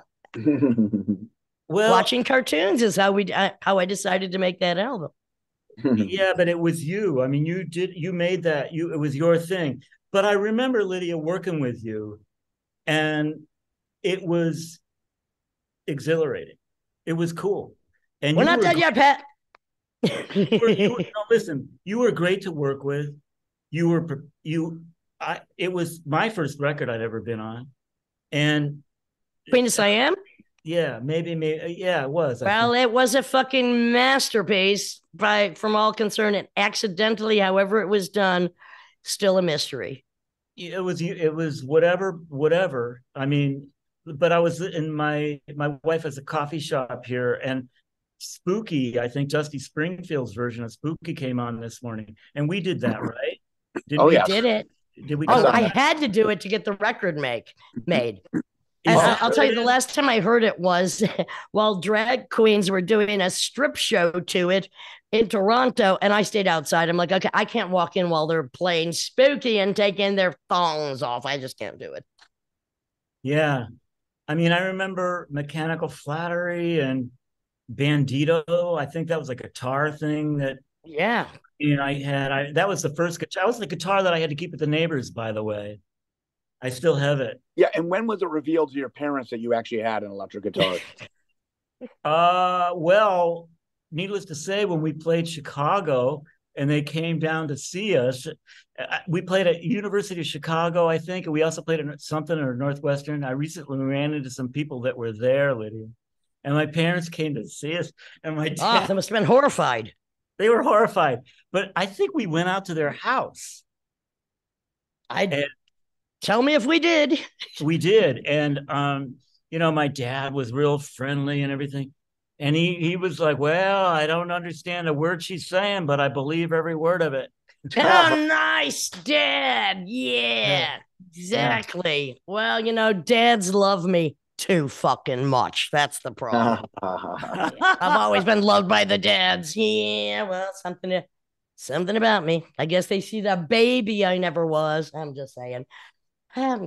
Well, watching cartoons is how we uh, how I decided to make that album. Yeah, but it was you. I mean, you did you made that. You it was your thing. But I remember, Lydia, working with you, and it was exhilarating. It was cool. And we're not done yet, Pat. you were, you were, no, listen, you were great to work with. You were you. I. It was my first record I'd ever been on, and Queen of Siam. Yeah, maybe, maybe. Yeah, it was. I well, think. It was a fucking masterpiece by from all concerned, and accidentally, however it was done, still a mystery. It was. It was whatever, whatever. I mean. But I was in my my wife has a coffee shop here, and Spooky, I think Dusty Springfield's version of Spooky came on this morning, and we did that, right? Did oh, we yeah. did it? Did we? Oh, I that? had to do it to get the record make made. And I, I'll tell you, the last time I heard it was while drag queens were doing a strip show to it in Toronto, and I stayed outside. I'm like, okay, I can't walk in while they're playing Spooky and taking their thongs off. I just can't do it. Yeah. I mean, I remember Mechanical Flattery and Bandito. I think that was a guitar thing that yeah. You know, I had I that was the first guitar. That was the guitar that I had to keep at the neighbors, by the way. I still have it. Yeah, and when was it revealed to your parents that you actually had an electric guitar? uh well, needless to say, when we played Chicago and they came down to see us. We played at University of Chicago, I think, and we also played at something or Northwestern. I recently ran into some people that were there, Lydia, and my parents came to see us. And my dad, oh, they must have been horrified. They were horrified, but I think we went out to their house. I tell me if we did. We did, and um, you know, my dad was real friendly and everything. And he he was like, well, I don't understand a word she's saying, but I believe every word of it. Oh, nice, Dad. Yeah, yeah, exactly. Yeah. Well, you know, dads love me too fucking much. That's the problem. Yeah. I've always been loved by the dads. Yeah, well, something to, something about me. I guess they see the baby I never was. I'm just saying. Um,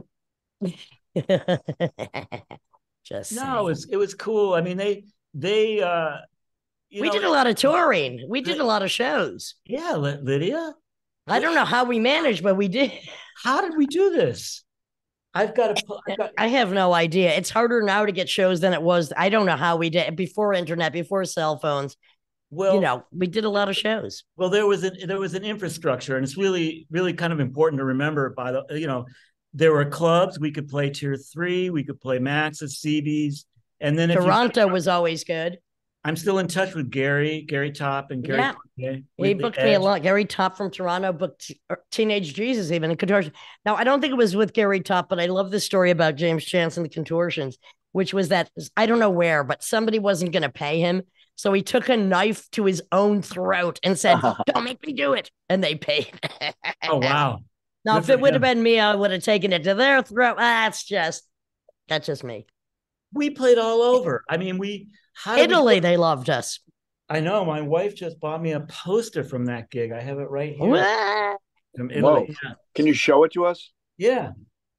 just no, saying. it was it was cool. I mean, they they uh you we know, did a lot of touring. We did a lot of shows. Yeah, Lydia. I don't know how we managed, but we did. How did we do this? I've got to. I've got. I have no idea. It's harder now to get shows than it was. I don't know how we did before internet, before cell phones. You Well, know, we did a lot of shows. well, there was an there was an infrastructure, and it's really really kind of important to remember. By the you know, there were clubs we could play tier three, we could play max at C B's, and then if you, Toronto was always good. I'm still in touch with Gary, Gary Top, and Gary. Yeah. Cormier He with the booked me a Edge. lot. Gary Top from Toronto booked Teenage Jesus even in contortion. Now I don't think it was with Gary Top, but I love the story about James Chance and the contortions, which was that I don't know where, but somebody wasn't going to pay him. So he took a knife to his own throat and said, "Don't make me do it." And they paid. Oh wow! Now, Good if for it would have him. been me, I would have taken it to their throat. That's just that's just me. We played all over. I mean, we how did we Italy, get- they loved us. I know my wife just bought me a poster from that gig. I have it right here What? from Whoa. Italy. Yeah. Can you show it to us? Yeah.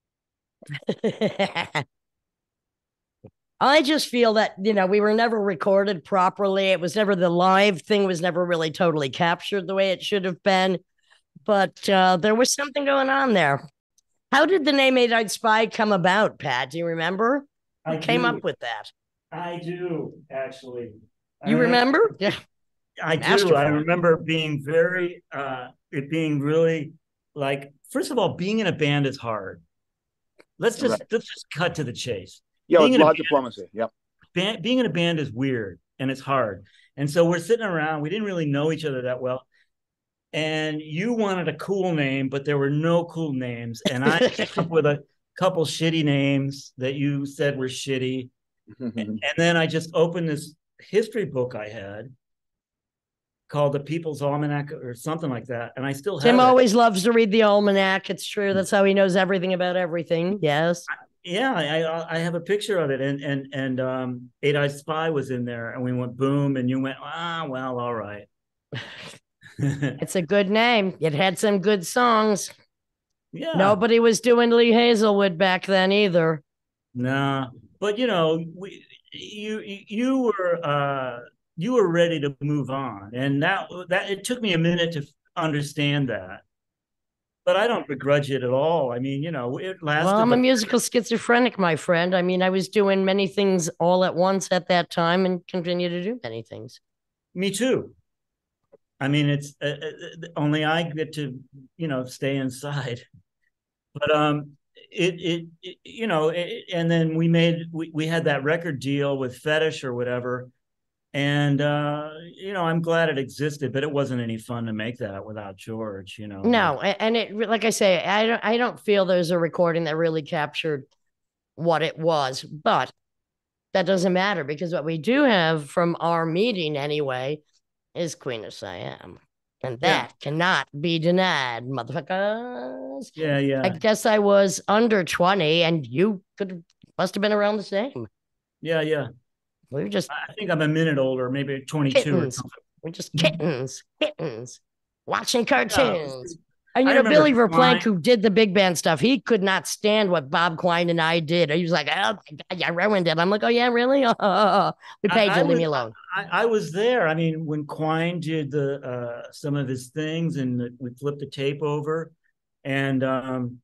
I just feel that, you know, we were never recorded properly. It was never the live thing was never really totally captured the way it should have been. But uh, there was something going on there. How did the name Eight Eyed Spy come about, Pat? Do you remember? Who I came do. up with that? I do actually. You I- remember? Yeah. I do. Masterful. I remember being very, uh, it being really like, first of all, being in a band is hard. Let's just Right. let's just cut to the chase. Yeah, Being it's in a a lot of band- diplomacy. Yep. Band, being in a band is weird and it's hard. And so we're sitting around. We didn't really know each other that well. And you wanted a cool name, but there were no cool names. And I came up with a couple shitty names that you said were shitty. And then I just opened this history book I had called the People's Almanac or something like that. And I still have Tim it. always loves to read the almanac. It's true. That's how he knows everything about everything. Yes. Yeah, I I have a picture of it. And and and um Eight Eyed Spy was in there and we went boom and you went, ah, well, all right. It's a good name. It had some good songs. Yeah. Nobody was doing Lee Hazelwood back then either. Nah. But you know, we you you were uh you were ready to move on. And that that it took me a minute to understand that. But I don't begrudge it at all. I mean, you know, it lasted. Well, I'm a the- musical schizophrenic, my friend. I mean, I was doing many things all at once at that time and continue to do many things. Me too. I mean, it's uh, uh, only I get to, you know, stay inside. But um, it, it, it you know, it, and then we made we, we had that record deal with Fetish or whatever, and uh, you know, I'm glad it existed, but it wasn't any fun to make that without George. You know, No, a- and it like I say, I don't I don't feel there's a recording that really captured what it was, but that doesn't matter because what we do have from our meeting anyway is Queen of Siam. And that Yeah. cannot be denied, motherfuckers. Yeah, yeah, I guess I was under twenty and you could must have been around the same. yeah, yeah. We were just I think I'm a minute older, maybe twenty-two or kittens. something. We're just kittens, kittens, watching cartoons. And I you know, remember Billy Verplank, Quine- who did the big band stuff, he could not stand what Bob Quine and I did. He was like, "Oh my god, you ruined it." I'm like, "Oh yeah, really? Oh, we paid I- you. I Leave me was- alone." I, I was there. I mean, when Quine did the uh, some of his things, and the, we flipped the tape over, and um,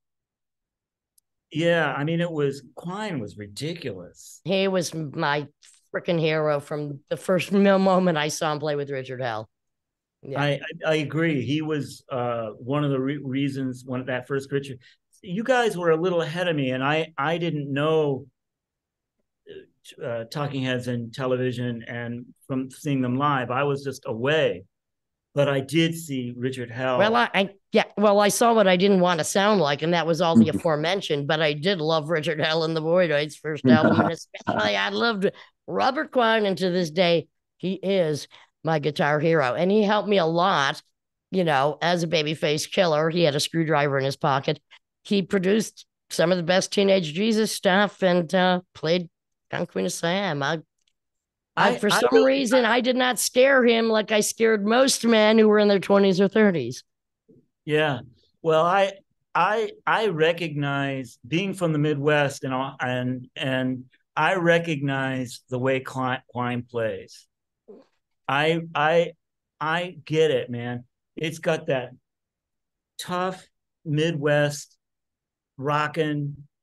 yeah, I mean, it was Quine was ridiculous. He was my freaking hero from the first moment I saw him play with Richard Hell. Yeah. I, I I agree. He was uh, one of the re- reasons one of that first Richard. You guys were a little ahead of me, and I I didn't know uh, Talking Heads and television, and from seeing them live, I was just away. But I did see Richard Hell. Well, I, I yeah, well, I saw what I didn't want to sound like, and that was all the aforementioned. But I did love Richard Hell and the Voidoids' first album, and especially I loved Robert Quine, and to this day, he is my guitar hero, and he helped me a lot. You know, as a babyface killer, he had a screwdriver in his pocket. He produced some of the best Teenage Jesus stuff, and uh, played on Queen of Siam. I I, for I some really- reason, I did not scare him like I scared most men who were in their twenties or thirties. Yeah. Well, I I I recognize being from the Midwest and all- and and I recognize the way Quine, Quine plays. I I I get it, man. It's got that tough Midwest rocking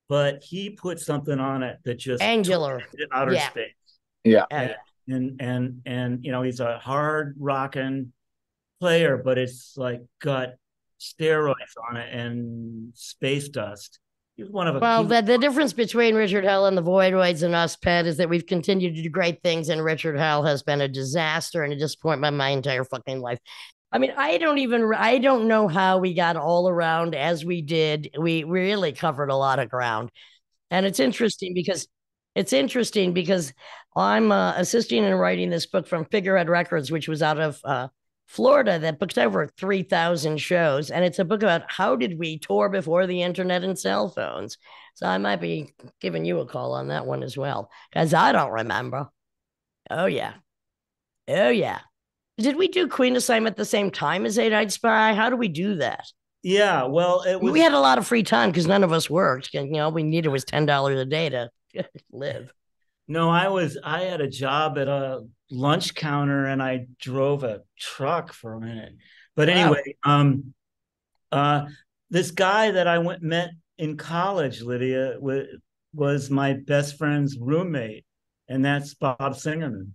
but he put something on it that just Angular. outer yeah. space. Yeah. And, and and and you know, he's a hard rocking player, but it's like got steroids on it and space dust. He was one of a Well, he, the, the difference between Richard Hell and the Voidoids and us, Pat, is that we've continued to do great things, and Richard Hell has been a disaster and a disappointment my entire fucking life. I mean, I don't even, I don't know how we got all around as we did. We really covered a lot of ground. And it's interesting because it's interesting because I'm uh, assisting in writing this book from Figurehead Records, which was out of uh, Florida, that booked over three thousand shows. And it's a book about how did we tour before the internet and cell phones. So I might be giving you a call on that one as well, because I don't remember. Oh, yeah. Oh, yeah. Did we do Queen of Siam at the same time as Eight Eyed Spy? How do we do that? Yeah, well, it was. We had a lot of free time because none of us worked. You know, all we needed was ten dollars a day to live. No, I was. I had a job at a lunch counter, and I drove a truck for a minute. But anyway, wow. um, uh, this guy that I went met in college, Lydia, was, was my best friend's roommate, and that's Bob Singerman.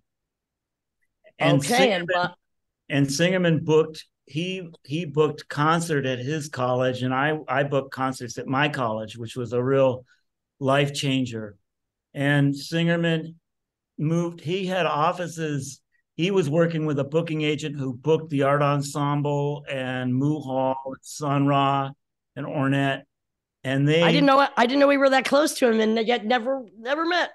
And okay, Singerman, and Bob- and Singerman booked. He he booked concert at his college, and I I booked concerts at my college, which was a real life changer. And Singerman moved. He had offices. He was working with a booking agent who booked the Art Ensemble and Moo Hall, Sun Ra, and Ornette. And they I didn't know I didn't know we were that close to him, and yet never never met.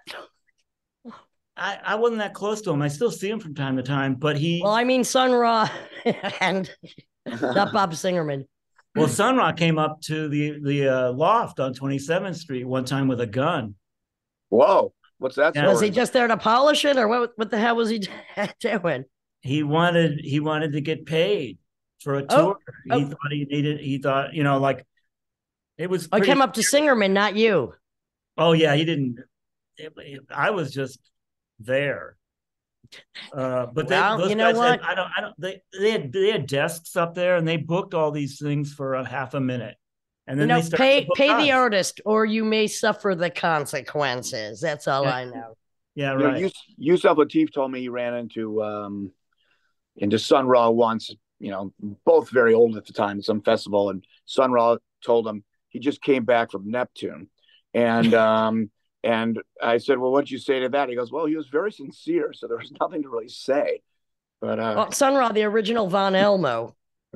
I, I wasn't that close to him. I still see him from time to time, but he. Well, I mean, Sun Ra and not Bob Singerman. Well, Sun Ra came up to the the uh, loft on twenty-seventh Street one time with a gun. Whoa, what's that? Yeah. Was he just there to polish it, or what? What the hell was he doing? He wanted he wanted to get paid for a tour. Oh, he oh. thought he needed. He thought, you know, like it was. I came up to Singerman, not you. Oh yeah, he didn't. It, it, I was just there. Uh, but well, they, those you know guys what? Had, I don't. I don't. They they had they had desks up there, and they booked all these things for a half a minute. And then you know, they started pay to book pay us. the artist, or you may suffer the consequences. That's all yeah. I know. Yeah, you right. Know, Yusuf Lateef told me he ran into um, into Sun Ra once. You know, both very old at the time at some festival, and Sun Ra told him he just came back from Neptune, and um, and I said, well, what did you say to that? He goes, well, he was very sincere, so there was nothing to really say. But uh, well, Sun Ra, the original Von Elmo.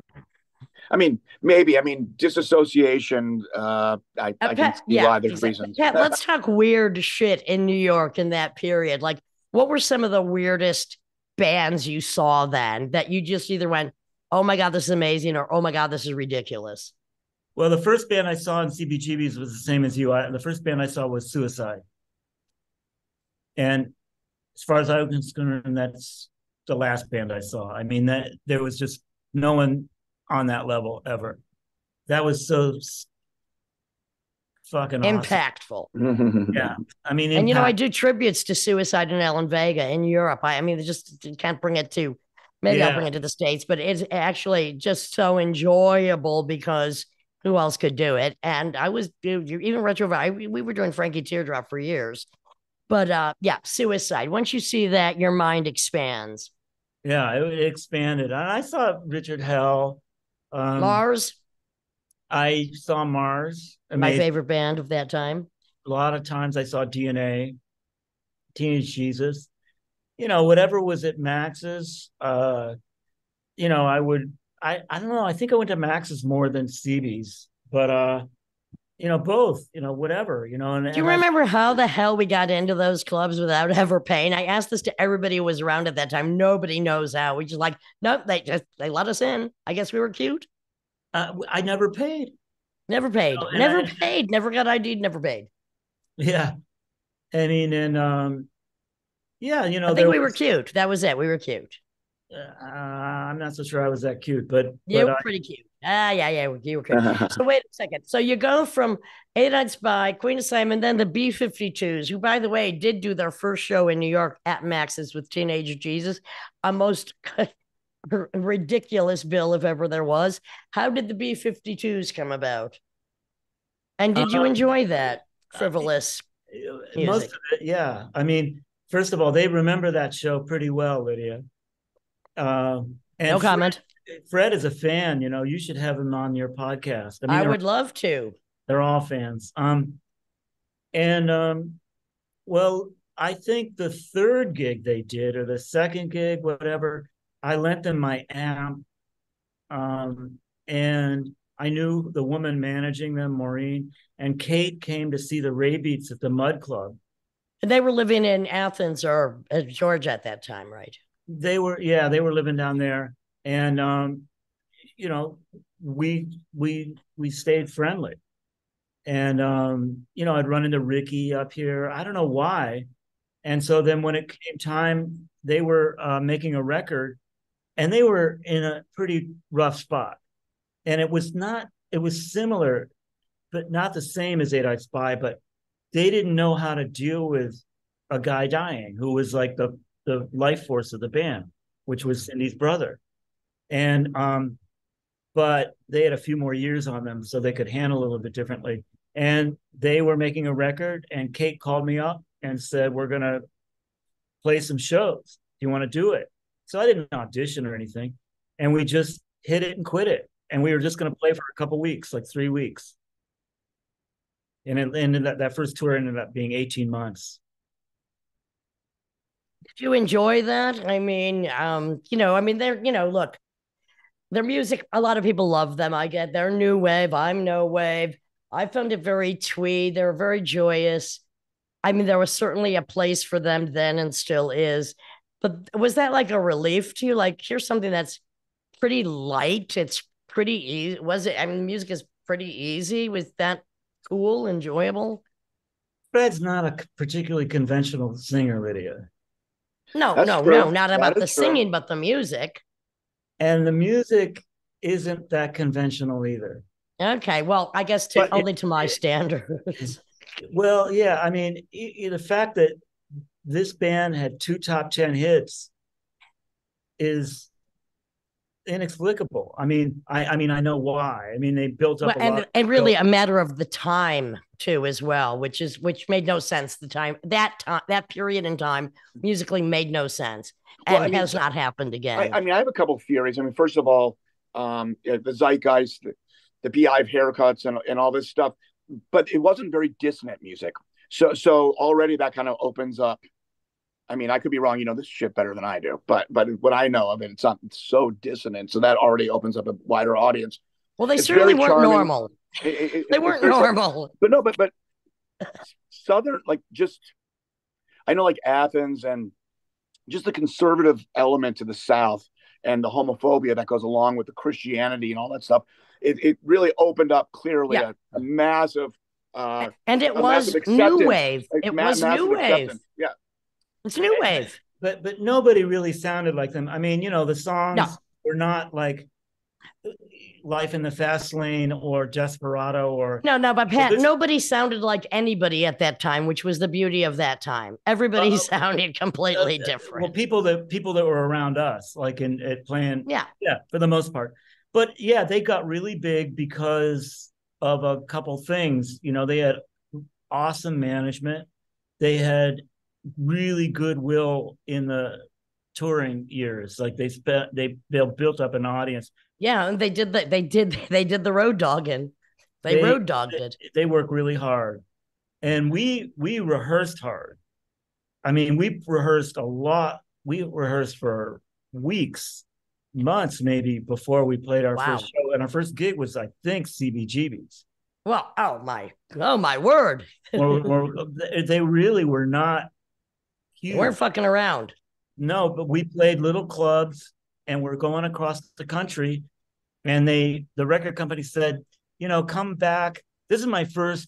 I mean, maybe. I mean, disassociation. Uh, I, uh, I can see yeah, why there's exactly. reasons. Pat, let's talk weird shit in New York in that period. Like, what were some of the weirdest bands you saw then that you just either went, "Oh my god, this is amazing," or "Oh my god, this is ridiculous"? Well, the first band I saw in C B G B's was the same as you. I, the first band I saw was Suicide, and as far as I was concerned, that's the last band I saw. I mean, that there was just no one on that level ever. That was so fucking impactful. Awesome. Yeah, I mean, and impact- you know, I do tributes to Suicide and Ellen Vega in Europe. I, I mean, they just can't bring it to. Maybe yeah. I'll bring it to the States, but it's actually just so enjoyable because who else could do it? And I was even retro. I, we were doing Frankie Teardrop for years, but uh, yeah, Suicide. Once you see that, your mind expands. Yeah, it, it expanded. And I saw Richard Hell. Um, Mars. I saw Mars. Amazing. My favorite band of that time. A lot of times I saw D N A, Teenage Jesus. You know, whatever was at Max's. Uh, you know, I would. I I don't know. I think I went to Max's more than C B's, but uh, you know, both. You know, whatever. You know. And, do you and remember I, how the hell we got into those clubs without ever paying? I asked this to everybody who was around at that time. Nobody knows how. We just like, nope. They just they let us in. I guess we were cute. Uh, I never paid. Never paid. You know, never I, paid. Never got I D'd. Never paid. Yeah, I mean, and um, yeah, you know, I think we was, were cute. That was it. We were cute. Uh, I'm not so sure I was that cute, but you but were I, pretty cute. Ah, yeah, yeah, you were cute. So wait a second. So you go from Eight Eyed Spy, Queen of Siam, and then the B fifty-twos, who, by the way, did do their first show in New York at Max's with Teenage Jesus, a most ridiculous bill if ever there was. How did the B fifty-twos come about? And did you uh, enjoy that? frivolous I mean, music. most of it, yeah. I mean, first of all, they remember that show pretty well, Lydia. Um, and no Fred, comment. Fred is a fan. You know, you should have him on your podcast. I mean, I would love to. They're all fans. Um, and um, well, I think the third gig they did, or the second gig, whatever, I lent them my amp, um, and I knew the woman managing them, Maureen, and Kate came to see the Raybeats at the Mud Club. And they were living in Athens or uh, Georgia at that time, right? They were, yeah, they were living down there, and um, you know, we we we stayed friendly, and um, you know, I'd run into Ricky up here. I don't know why, and so then when it came time, they were uh, making a record, and they were in a pretty rough spot, and it was not. It was similar, but not the same as Eight Eyed Spy. But they didn't know how to deal with a guy dying who was like the the life force of the band, which was Cindy's brother. And um, but they had a few more years on them, so they could handle it a little bit differently. And they were making a record, and Kate called me up and said, "We're gonna play some shows. Do you want to do it?" So I didn't audition or anything, and we just hit it and quit it. And we were just gonna play for a couple weeks, like three weeks. And it ended that that first tour ended up being eighteen months. Did you enjoy that? I mean, um, you know, I mean, they're, you know, look, their music, a lot of people love them. I get their new wave. I'm no wave. I found it very twee. They were very joyous. I mean, there was certainly a place for them then and still is. But was that like a relief to you? Like, here's something that's pretty light. It's pretty easy. Was it? I mean, the music is pretty easy. Was that cool, enjoyable? Fred's not a particularly conventional singer, Lydia. No, That's no, true. no, not That about the is true. singing, but the music. And the music isn't that conventional either. Okay, well, I guess to, But only it- to my standards. Well, yeah, I mean, i- i- the fact that this band had two top ten hits is inexplicable. I mean, I, I mean, I know why. I mean, they built up Well, a and lot. and really a matter of the time too, as well, which is which made no sense. The time that time that period in time musically made no sense, and Well, I mean, has not happened again. I, I mean, I have a couple of theories. I mean, first of all, um, yeah, the zeitgeist, the, the beehive haircuts, and and all this stuff, but it wasn't very dissonant music. So so already that kind of opens up. I mean, I could be wrong. You know this shit better than I do, but but what I know of it, it's not so dissonant. So that already opens up a wider audience. Well, they It's certainly very weren't charming. normal. It, it, it, They it's weren't very charming. normal. But no, but but Southern, like just I know like Athens and just the conservative element to the South and the homophobia that goes along with the Christianity and all that stuff. It, it really opened up clearly Yeah. a, a massive uh, And it a was massive new acceptance. wave. Like, It ma- was massive new wave. acceptance. Yeah. It's new wave. But but nobody really sounded like them. I mean, you know, the songs No. were not like Life in the Fast Lane or Desperado or No, no, but So Pat, this- nobody sounded like anybody at that time, which was the beauty of that time. Everybody Uh, sounded completely uh, different. Well, people that people that were around us, like in at playing, Yeah. yeah, for the most part. But yeah, they got really big because of a couple things. You know, they had awesome management. They had really goodwill in the touring years. Like they spent, they they built up an audience. Yeah, and they did the, they did they did the road dogging. They, They- road dogged it. They work really hard, and we we rehearsed hard. I mean, we rehearsed a lot. We rehearsed for weeks, months, maybe before we played our Wow. first show. And our first gig was, I think, C B G B's. Well, oh my, oh my word. Or, or they really were not They huge. weren't fucking around. No, but we played little clubs, and we're going across the country. And they, the record company said, you know, come back. This is my first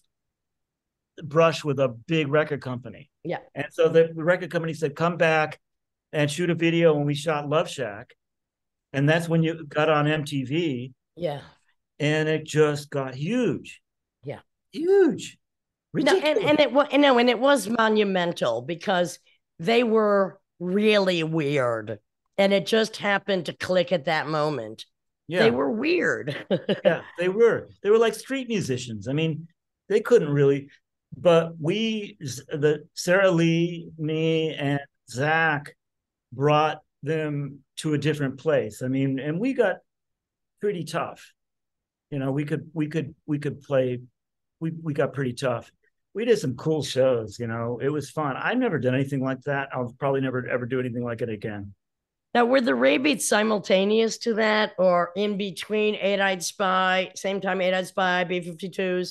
brush with a big record company. Yeah. And so the, the record company said, come back and shoot a video when we shot Love Shack. And that's when you got on M T V. Yeah. And it just got huge. Yeah. Huge. No, and, and it was, no, and it was monumental because they were really weird. And it just happened to click at that moment. Yeah. They were weird. Yeah, they were. They were like street musicians. I mean, they couldn't really. but we, the Sarah Lee, me, and Zach brought them to a different place. I mean, and we got pretty tough. You know, we could we could we could play. We we got pretty tough. We did some cool shows. You know, it was fun. I've never done anything like that. I'll probably never ever do anything like it again. Now, were the Raybeats simultaneous to that, or in between Eight Eyed Spy, same time Eight Eyed Spy, B fifty-twos?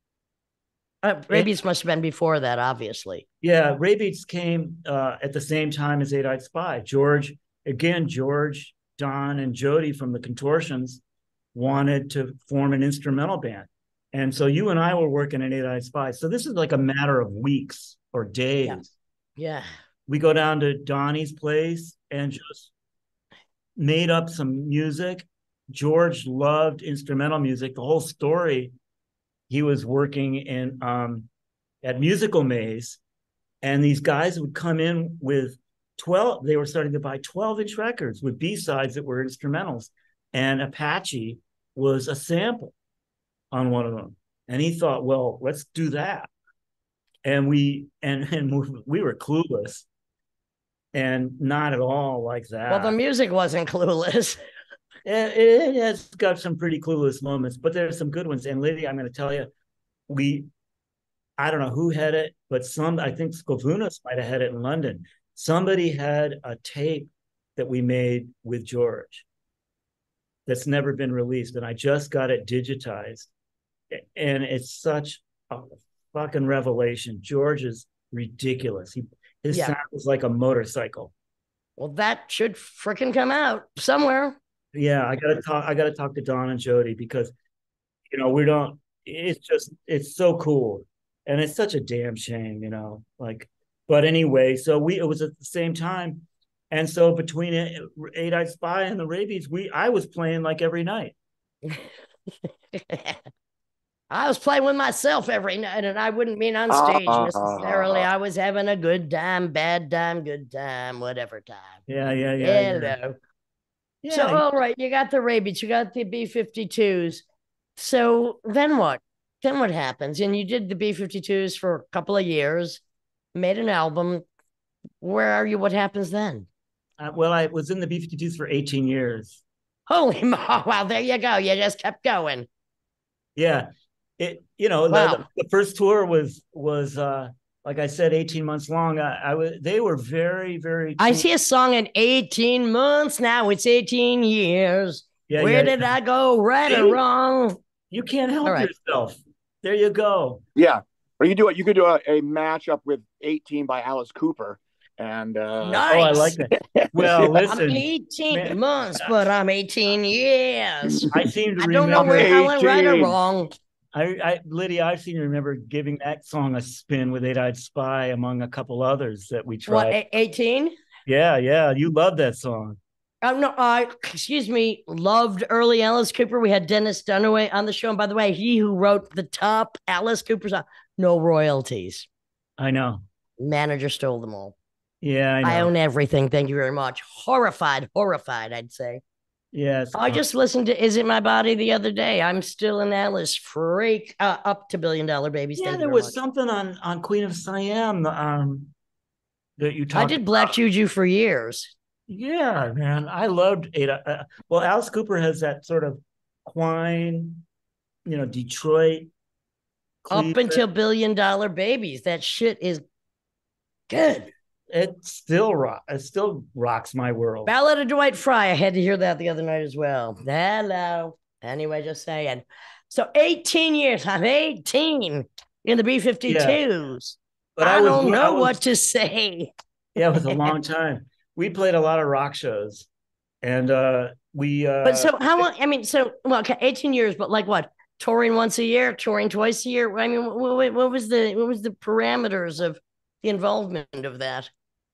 Uh, Raybeats must have been before that, obviously. Yeah, Raybeats came uh, at the same time as Eight Eyed Spy. George, again, George, Don, and Jody from the Contortions wanted to form an instrumental band. And so you and I were working at Eight Eyed Spy. So this is like a matter of weeks or days. Yeah. yeah. We go down to Donnie's place and just made up some music. George loved instrumental music. The whole story, he was working in um, at Musical Maze, and these guys would come in with twelve. They were starting to buy twelve-inch records with B-sides that were instrumentals, and Apache was a sample on one of them. And he thought, well, let's do that. And we and and we were clueless, and not at all like that. Well, the music wasn't clueless. It, it has got some pretty clueless moments, but there's some good ones. And Lydia, I'm going to tell you, we, I don't know who had it, but some, I think Skovunas might have had it in London. Somebody had a tape that we made with George that's never been released. And I just got it digitized. And it's such a fucking revelation. George is ridiculous. He, his yeah. sound is like a motorcycle. Well, that should freaking come out somewhere. Yeah, I gotta talk. I gotta talk to Don and Jody because, you know, we don't. It's just, it's so cool, and it's such a damn shame, you know. Like, but anyway, so we it was at the same time, and so between Eight Eyed Spy and the Raybeats, we I was playing like every night. I was playing with myself every night, and I wouldn't mean on stage uh, necessarily. Uh, I was having a good time, bad time, good time, whatever time. Yeah, yeah, yeah. Hello. Yeah. Yeah. So, all right, you got the Raybeats, you got the B fifty-twos. So then what? Then what happens? And you did the B fifty-twos for a couple of years, made an album. Where are you? What happens then? Uh, well, I was in the B fifty-twos for eighteen years. Holy mo! Well, there you go. You just kept going. Yeah. It, you know, wow. the, the first tour was, was uh, like I said, eighteen months long. I, I was, they were very, very. Cool. I see a song in eighteen months. Now it's eighteen years. Yeah, Where yeah. did I go? Right or wrong? You can't help right. yourself. There you go. Yeah. Or you do it. You could do a, a matchup with eighteen by Alice Cooper. And uh, nice. Oh, I like that. Well, listen. I'm eighteen man. months, but I'm eighteen years. I seem to I remember. don't know where I went right or wrong. I, I, Lydia, I seem to remember giving that song a spin with Eight Eyed Spy among a couple others that we tried. What, eighteen? Yeah, yeah. You love that song. Oh, no, uh, excuse me, loved early Alice Cooper. We had Dennis Dunaway on the show. And by the way, he who wrote the top Alice Cooper song, no royalties. I know. Manager stole them all. Yeah, I know. I own everything. Thank you very much. Horrified, horrified, I'd say. Yes. I just listened to Is It My Body the other day. I'm still an Alice freak. Uh, up to Billion Dollar Babies. Yeah, Thank there was much. something on, on Queen of Siam um, that you talked I did Black about. Juju for years. Yeah, man. I loved Ada. Uh, well, Alice Cooper has that sort of Quine, you know, Detroit. Cleveland. Up until Billion Dollar Babies. That shit is good. It still rock. It still rocks my world. Ballad of Dwight Fry. I had to hear that the other night as well. Hello. Anyway, just saying. So eighteen years. I'm eighteen in the B fifty-twos. Yeah. But I, I was, don't know I was, what to say. Yeah, it was a long time. We played a lot of rock shows, and uh, we. Uh, but so how long? I mean, so well, okay, eighteen years. But like what? Touring once a year, touring twice a year. I mean, what, what was the what was the parameters of the involvement of that?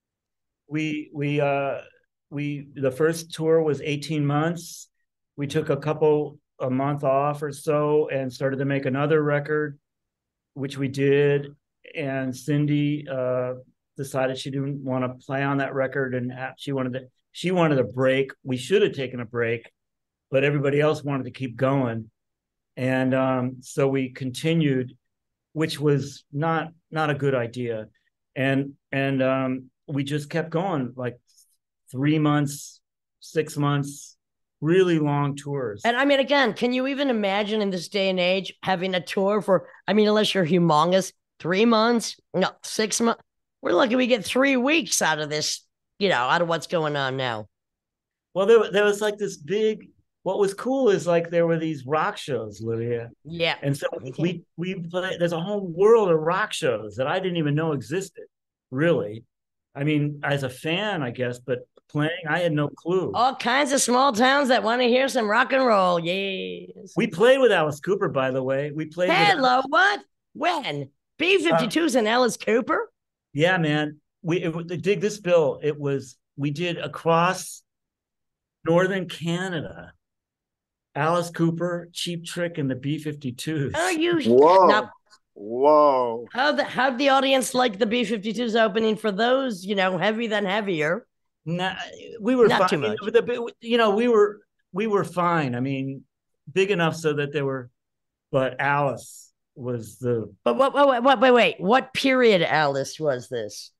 We we uh we the first tour was eighteen months. We took a couple a month off or so and started to make another record, which we did. And Cindy uh, decided she didn't want to play on that record, and she wanted to she wanted a break. We should have taken a break, but everybody else wanted to keep going, and um, so we continued. which was not not a good idea. And and um, we just kept going, like three months, six months, really long tours. And I mean, again, can you even imagine in this day and age having a tour for, I mean, unless you're humongous, three months? No, six months. We're lucky we get three weeks out of this, you know, out of what's going on now. Well, there, there was like this big, what was cool is like there were these rock shows, Lydia. Yeah. And so we, we play, there's a whole world of rock shows that I didn't even know existed, really. I mean, as a fan, I guess, but playing, I had no clue. All kinds of small towns that want to hear some rock and roll. Yes. We played with Alice Cooper, by the way. We played Hello, with what? When? B fifty-two's uh, and Alice Cooper? Yeah, man. We it, dig this bill. It was, we did across northern Canada. Alice Cooper, Cheap Trick, and the B fifty-twos. Oh, you whoa, now, whoa! How the how the audience like the B fifty-twos opening for those? You know, heavy than heavier. Nah, we were not fine. too much. You know, we were we were fine. I mean, big enough so that there were, but Alice was the. But what? Wait, wait, wait, wait. What period Alice was this?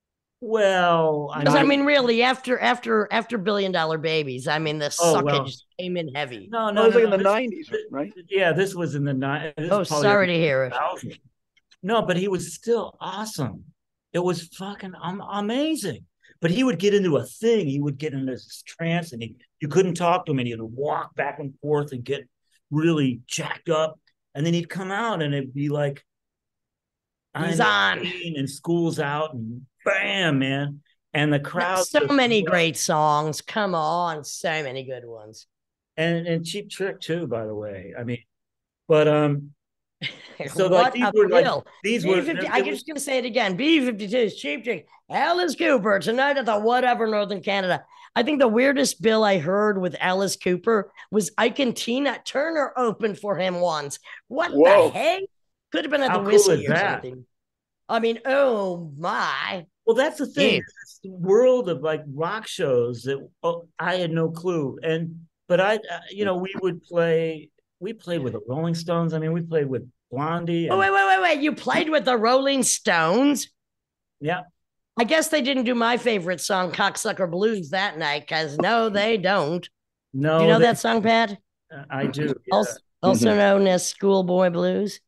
Well, because I, I mean, really, after after after Billion Dollar Babies, I mean, the oh, suckage well. came in heavy. No, no, well, it was no, like no, in the nineties, right? Yeah, this was in the nineties. Oh, sorry to hear it. No, but he was still awesome. It was fucking um, amazing. But he would get into a thing. He would get into this trance, and he, you couldn't talk to him, and he'd walk back and forth and get really jacked up, and then he'd come out, and it'd be like, he's on, and school's out, and bam, man. And the crowd. So many great songs. Come on, so many good ones. And and Cheap Trick too, by the way. I mean, but um, so like these were like these were. I'm just gonna say it again. B fifty-twos, Cheap Trick, Alice Cooper tonight at the whatever Northern Canada. I think the weirdest bill I heard with Alice Cooper was Ike and Tina Turner opened for him once. What Whoa. the heck? Could have been at How the Whiskey cool or something. I mean, oh my. Well, that's the thing. It's the world of like rock shows that oh, I had no clue. And but I, uh, you know, we would play. We played with the Rolling Stones. I mean, we played with Blondie. And... Oh wait, wait, wait, wait! You played with the Rolling Stones? Yeah. I guess they didn't do my favorite song, "Cocksucker Blues," that night. Because no, they don't. No. Do you know they... that song, Pat? Uh, I do. Yeah. Also, also known as "Schoolboy Blues."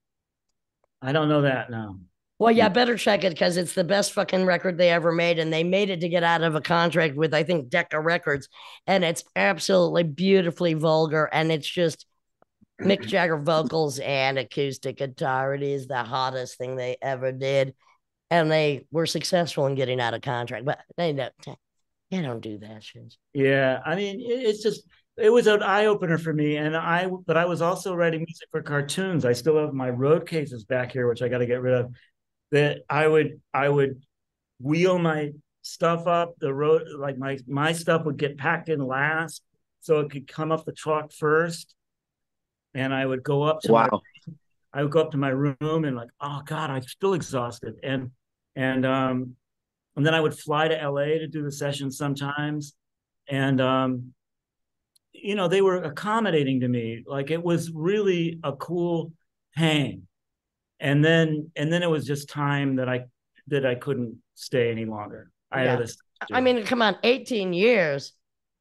I don't know that now. Well, yeah, better check it because it's the best fucking record they ever made. And they made it to get out of a contract with, I think, Decca Records. And it's absolutely beautifully vulgar. And it's just Mick Jagger vocals and acoustic guitar. It is the hottest thing they ever did. And they were successful in getting out of contract. But they don't, they don't do that shit. Yeah, I mean, it's just, it was an eye-opener for me. And I, but I was also writing music for cartoons. I still have my road cases back here, which I got to get rid of. That I would I would wheel my stuff up the road, like my my stuff would get packed in last, so it could come up the truck first, and I would go up to wow. my, I would go up to my room and like, oh God, I'm still exhausted, and and um and then I would fly to L A to do the session sometimes, and um you know they were accommodating to me, like it was really a cool hang. And then, and then it was just time that I that I couldn't stay any longer. I yeah. had this. I mean, come on, eighteen years,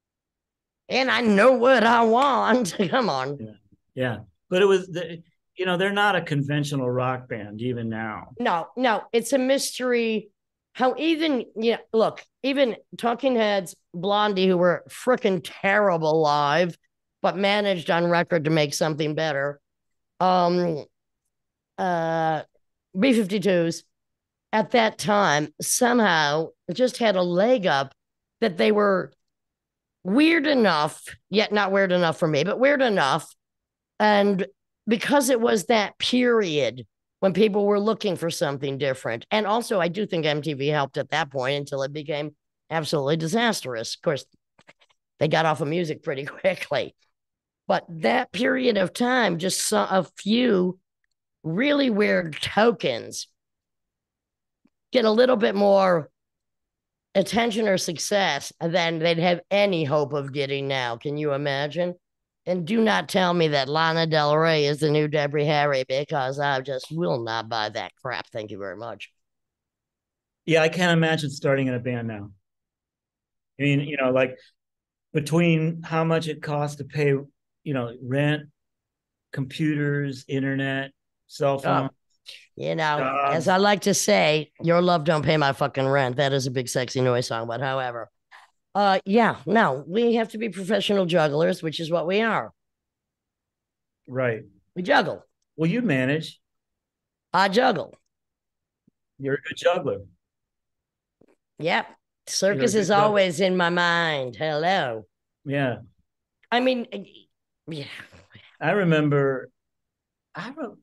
and I know what I want. Come on. Yeah, yeah. But it was, the, you know, they're not a conventional rock band even now. No, no, it's a mystery. How even yeah, look, even Talking Heads, Blondie, who were freaking terrible live, but managed on record to make something better. Um. Uh, B fifty-twos at that time somehow just had a leg up that they were weird enough, yet not weird enough for me, but weird enough. And because it was that period when people were looking for something different. And also, I do think M T V helped at that point until it became absolutely disastrous. Of course, they got off of music pretty quickly. But that period of time just saw a few really weird tokens get a little bit more attention or success than they'd have any hope of getting now. Can you imagine? And do not tell me that Lana Del Rey is the new Debbie Harry because I just will not buy that crap. Thank you very much. Yeah, I can't imagine starting in a band now. I mean, you know, like between how much it costs to pay, you know, rent, computers, internet, cell phone, Oh, you know, as jobs. I like to say, your love don't pay my fucking rent. That is a big sexy noise song, but however, uh, yeah, no, we have to be professional jugglers, which is what we are. Right. We juggle. Well, you manage. I juggle. You're a good juggler. Yep. You're a Circus good is juggler. always in my mind. Hello. Yeah. I mean, yeah. I remember, I wrote,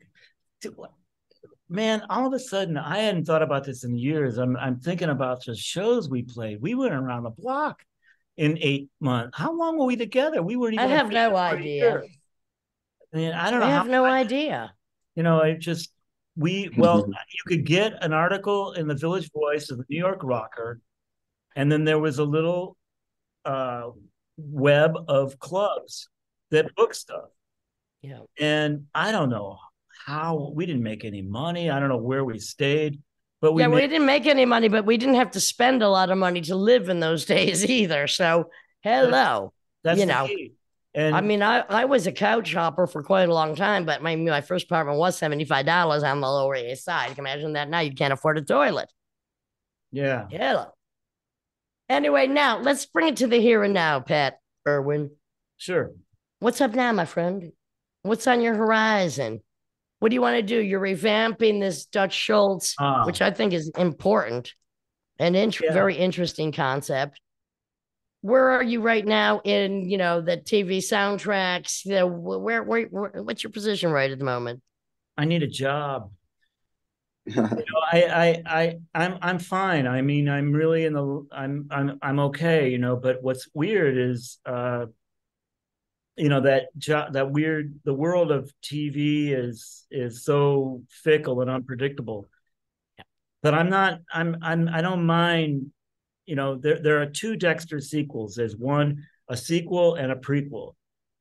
man, all of a sudden, I hadn't thought about this in years. I'm, I'm thinking about the shows we played. We went around the block in eight months. How long were we together? We weren't I even a have band no for a idea. year. I mean, I don't I know how, have no idea. you know, I just, we, well, you could get an article in the Village Voice of the New York Rocker, and then there was a little uh, web of clubs that book stuff. Yeah. And I don't know how we didn't make any money. I don't know where we stayed, but we Yeah, we made. didn't make any money, but we didn't have to spend a lot of money to live in those days either. So, That's hello. that's You the know, key. I And mean, I, I was a couch hopper for quite a long time, but my my first apartment was seventy-five dollars on the Lower East Side. You can imagine that now you can't afford a toilet. yeah, Hello. Anyway, now let's bring it to the here and now, Pat Irwin. sure. What's up now, my friend? What's on your horizon? What do you want to do? You're revamping this Dutch Schultz, Ah, which I think is important, an int- yeah. very interesting concept. Where are you right now in, you know, the T V soundtracks? The where, where, where, what's your position right at the moment? I need a job. You know, I, I, I, I'm, I'm fine. I mean, I'm really in the, I'm, I'm, I'm okay. You know, but what's weird is, uh, you know, that job, that weird, the world of T V is is so fickle and unpredictable. But I'm not, I'm, I'm, I don't mind. You know, there, there are two Dexter sequels. There's one, a sequel and a prequel,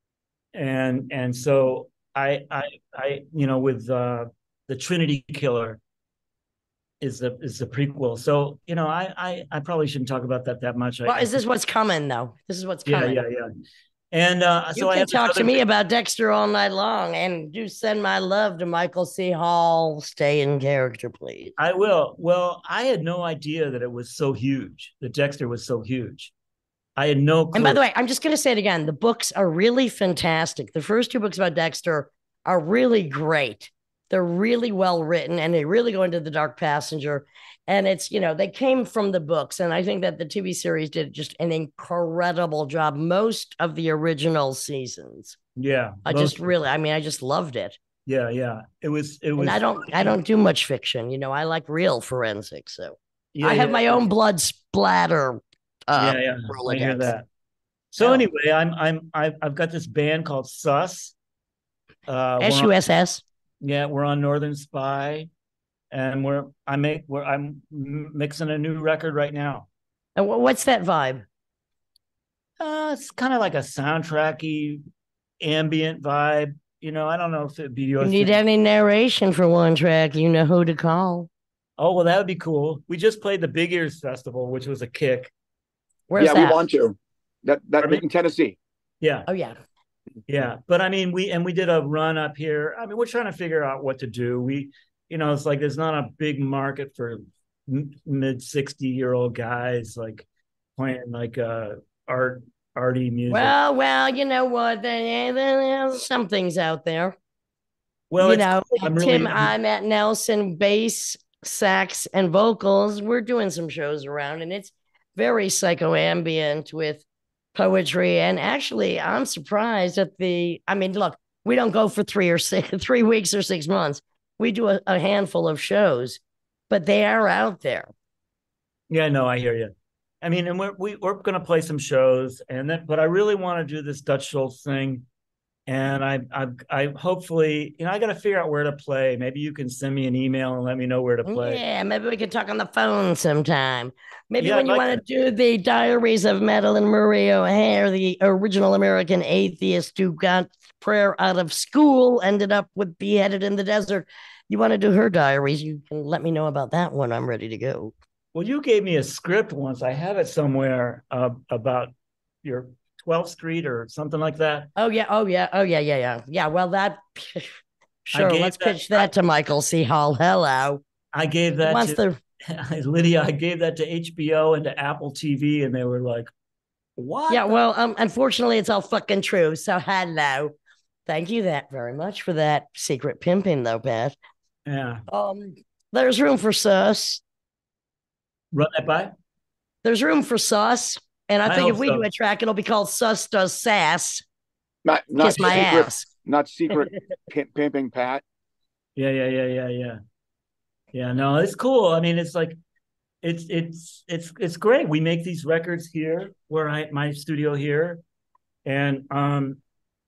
and and so I, I, I, you know, with uh, the Trinity Killer is the is the prequel. So you know, I I, I probably shouldn't talk about that that much. I, Well, I is this what's coming though? This is what's yeah yeah coming. yeah. And uh, You so I can have this talk to other. me about Dexter all night long, and do send my love to Michael C. Hall. Stay in character, please. I will. Well, I had no idea that it was so huge. That Dexter was so huge. I had no And by clue. the way, I'm just going to say it again. The books are really fantastic. The first two books about Dexter are really great. They're really well written and they really go into the Dark Passenger. And it's, you know, they came from the books. And I think that the T V series did just an incredible job. Most of the original seasons. Yeah, I most. just really, I mean, I just loved it. Yeah, yeah. It was. It And I was. don't, I don't do much fiction. You know, I like real forensics. So Yeah, I have yeah, my yeah, own blood splatter uh, yeah, yeah. I hear Rolodex. that. So Hell, anyway, I'm I'm I've, I've got this band called Sus. Uh, we're S on, U S S. yeah, we're on Northern Spy, and we're I make we're I'm mixing a new record right now. And what's that vibe? Uh, it's kind of like a soundtracky ambient vibe. You know, I don't know if it'd be You your need thing. any narration for one track, you know who to call. Oh well, that would be cool. We just played the Big Ears Festival, which was a kick. Where's Yeah, we that? want to. That that Pardon me? in Tennessee. Yeah, Oh yeah. yeah. But I mean, we and we did a run up here. I mean, we're trying to figure out what to do. We, you know, it's like there's not a big market for mid sixty year old guys like playing like uh art arty music. Well, well, you know what? There, there's some things out there. Well, You it's know, cool. I'm Tim, really I'm, I'm at Nelson, bass, sax, and vocals. We're doing some shows around, and it's very psychoambient with poetry. And actually, I'm surprised at the. I mean, look, we don't go for three or six, three weeks or six months. We do a, a handful of shows, but they are out there. yeah, no, I hear you. I mean, and we're we, we're gonna play some shows, and then but I really want to do this Dutch Schultz thing, And I, I, I hopefully, you know, I got to figure out where to play. Maybe you can send me an email and let me know where to play. Yeah, maybe we could talk on the phone sometime. Maybe Yeah, when I'd you like want to do the Diaries of Madeline Marie O'Hare, the original American atheist who got prayer out of school, ended up with beheaded in the desert. You want to do her diaries? You can let me know about that one. I'm ready to go. Well, you gave me a script once. I have it somewhere uh, about your twelfth Street or something like that. Oh yeah, oh yeah, oh yeah, yeah, yeah, yeah. Well, that sure. Let's Let's pitch that I, to Michael C. Hall. Hello. I gave that Wants to the Lydia. I gave that to H B O and to Apple T V, and they were like, "What?" Yeah. Well, um, unfortunately, it's all fucking true. So hello. Thank you that very much for that secret pimping, though, Pat. Yeah. Um, there's room for sus. Run that by. There's room for sus, and I, I think if hope we so. do a track, it'll be called "Sus Does Sass." Not not Kiss my secret, ass. not secret pimp, pimping Pat. Yeah, yeah, yeah, yeah, yeah. Yeah, no, it's cool. I mean, it's like it's it's it's it's great. We make these records here, where I my studio here, and um,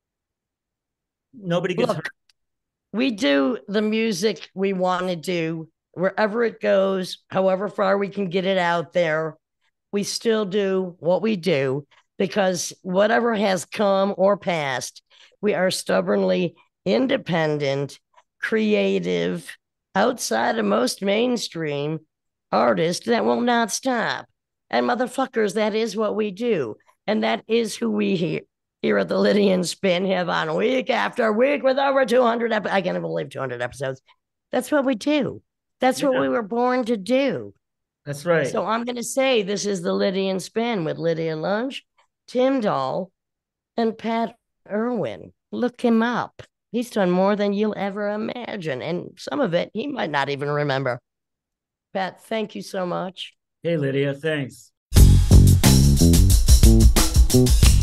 nobody gets Look, hurt. we do the music we want to do wherever it goes, however far we can get it out there. We still do what we do because whatever has come or passed, we are stubbornly independent, creative, outside of most mainstream artists that will not stop. And motherfuckers, that is what we do. And that is who we here, here at the Lydian Spin have on week after week with over two hundred episodes. I can't believe two hundred episodes. That's what we do. That's yeah. what we were born to do. That's right. So I'm going to say this is the Lydian Spin with Lydia Lunch, Tim Dahl, and Patt Irwin. Look him up. He's done more than you'll ever imagine. And some of it he might not even remember. Pat, thank you so much. Hey, Lydia, thanks.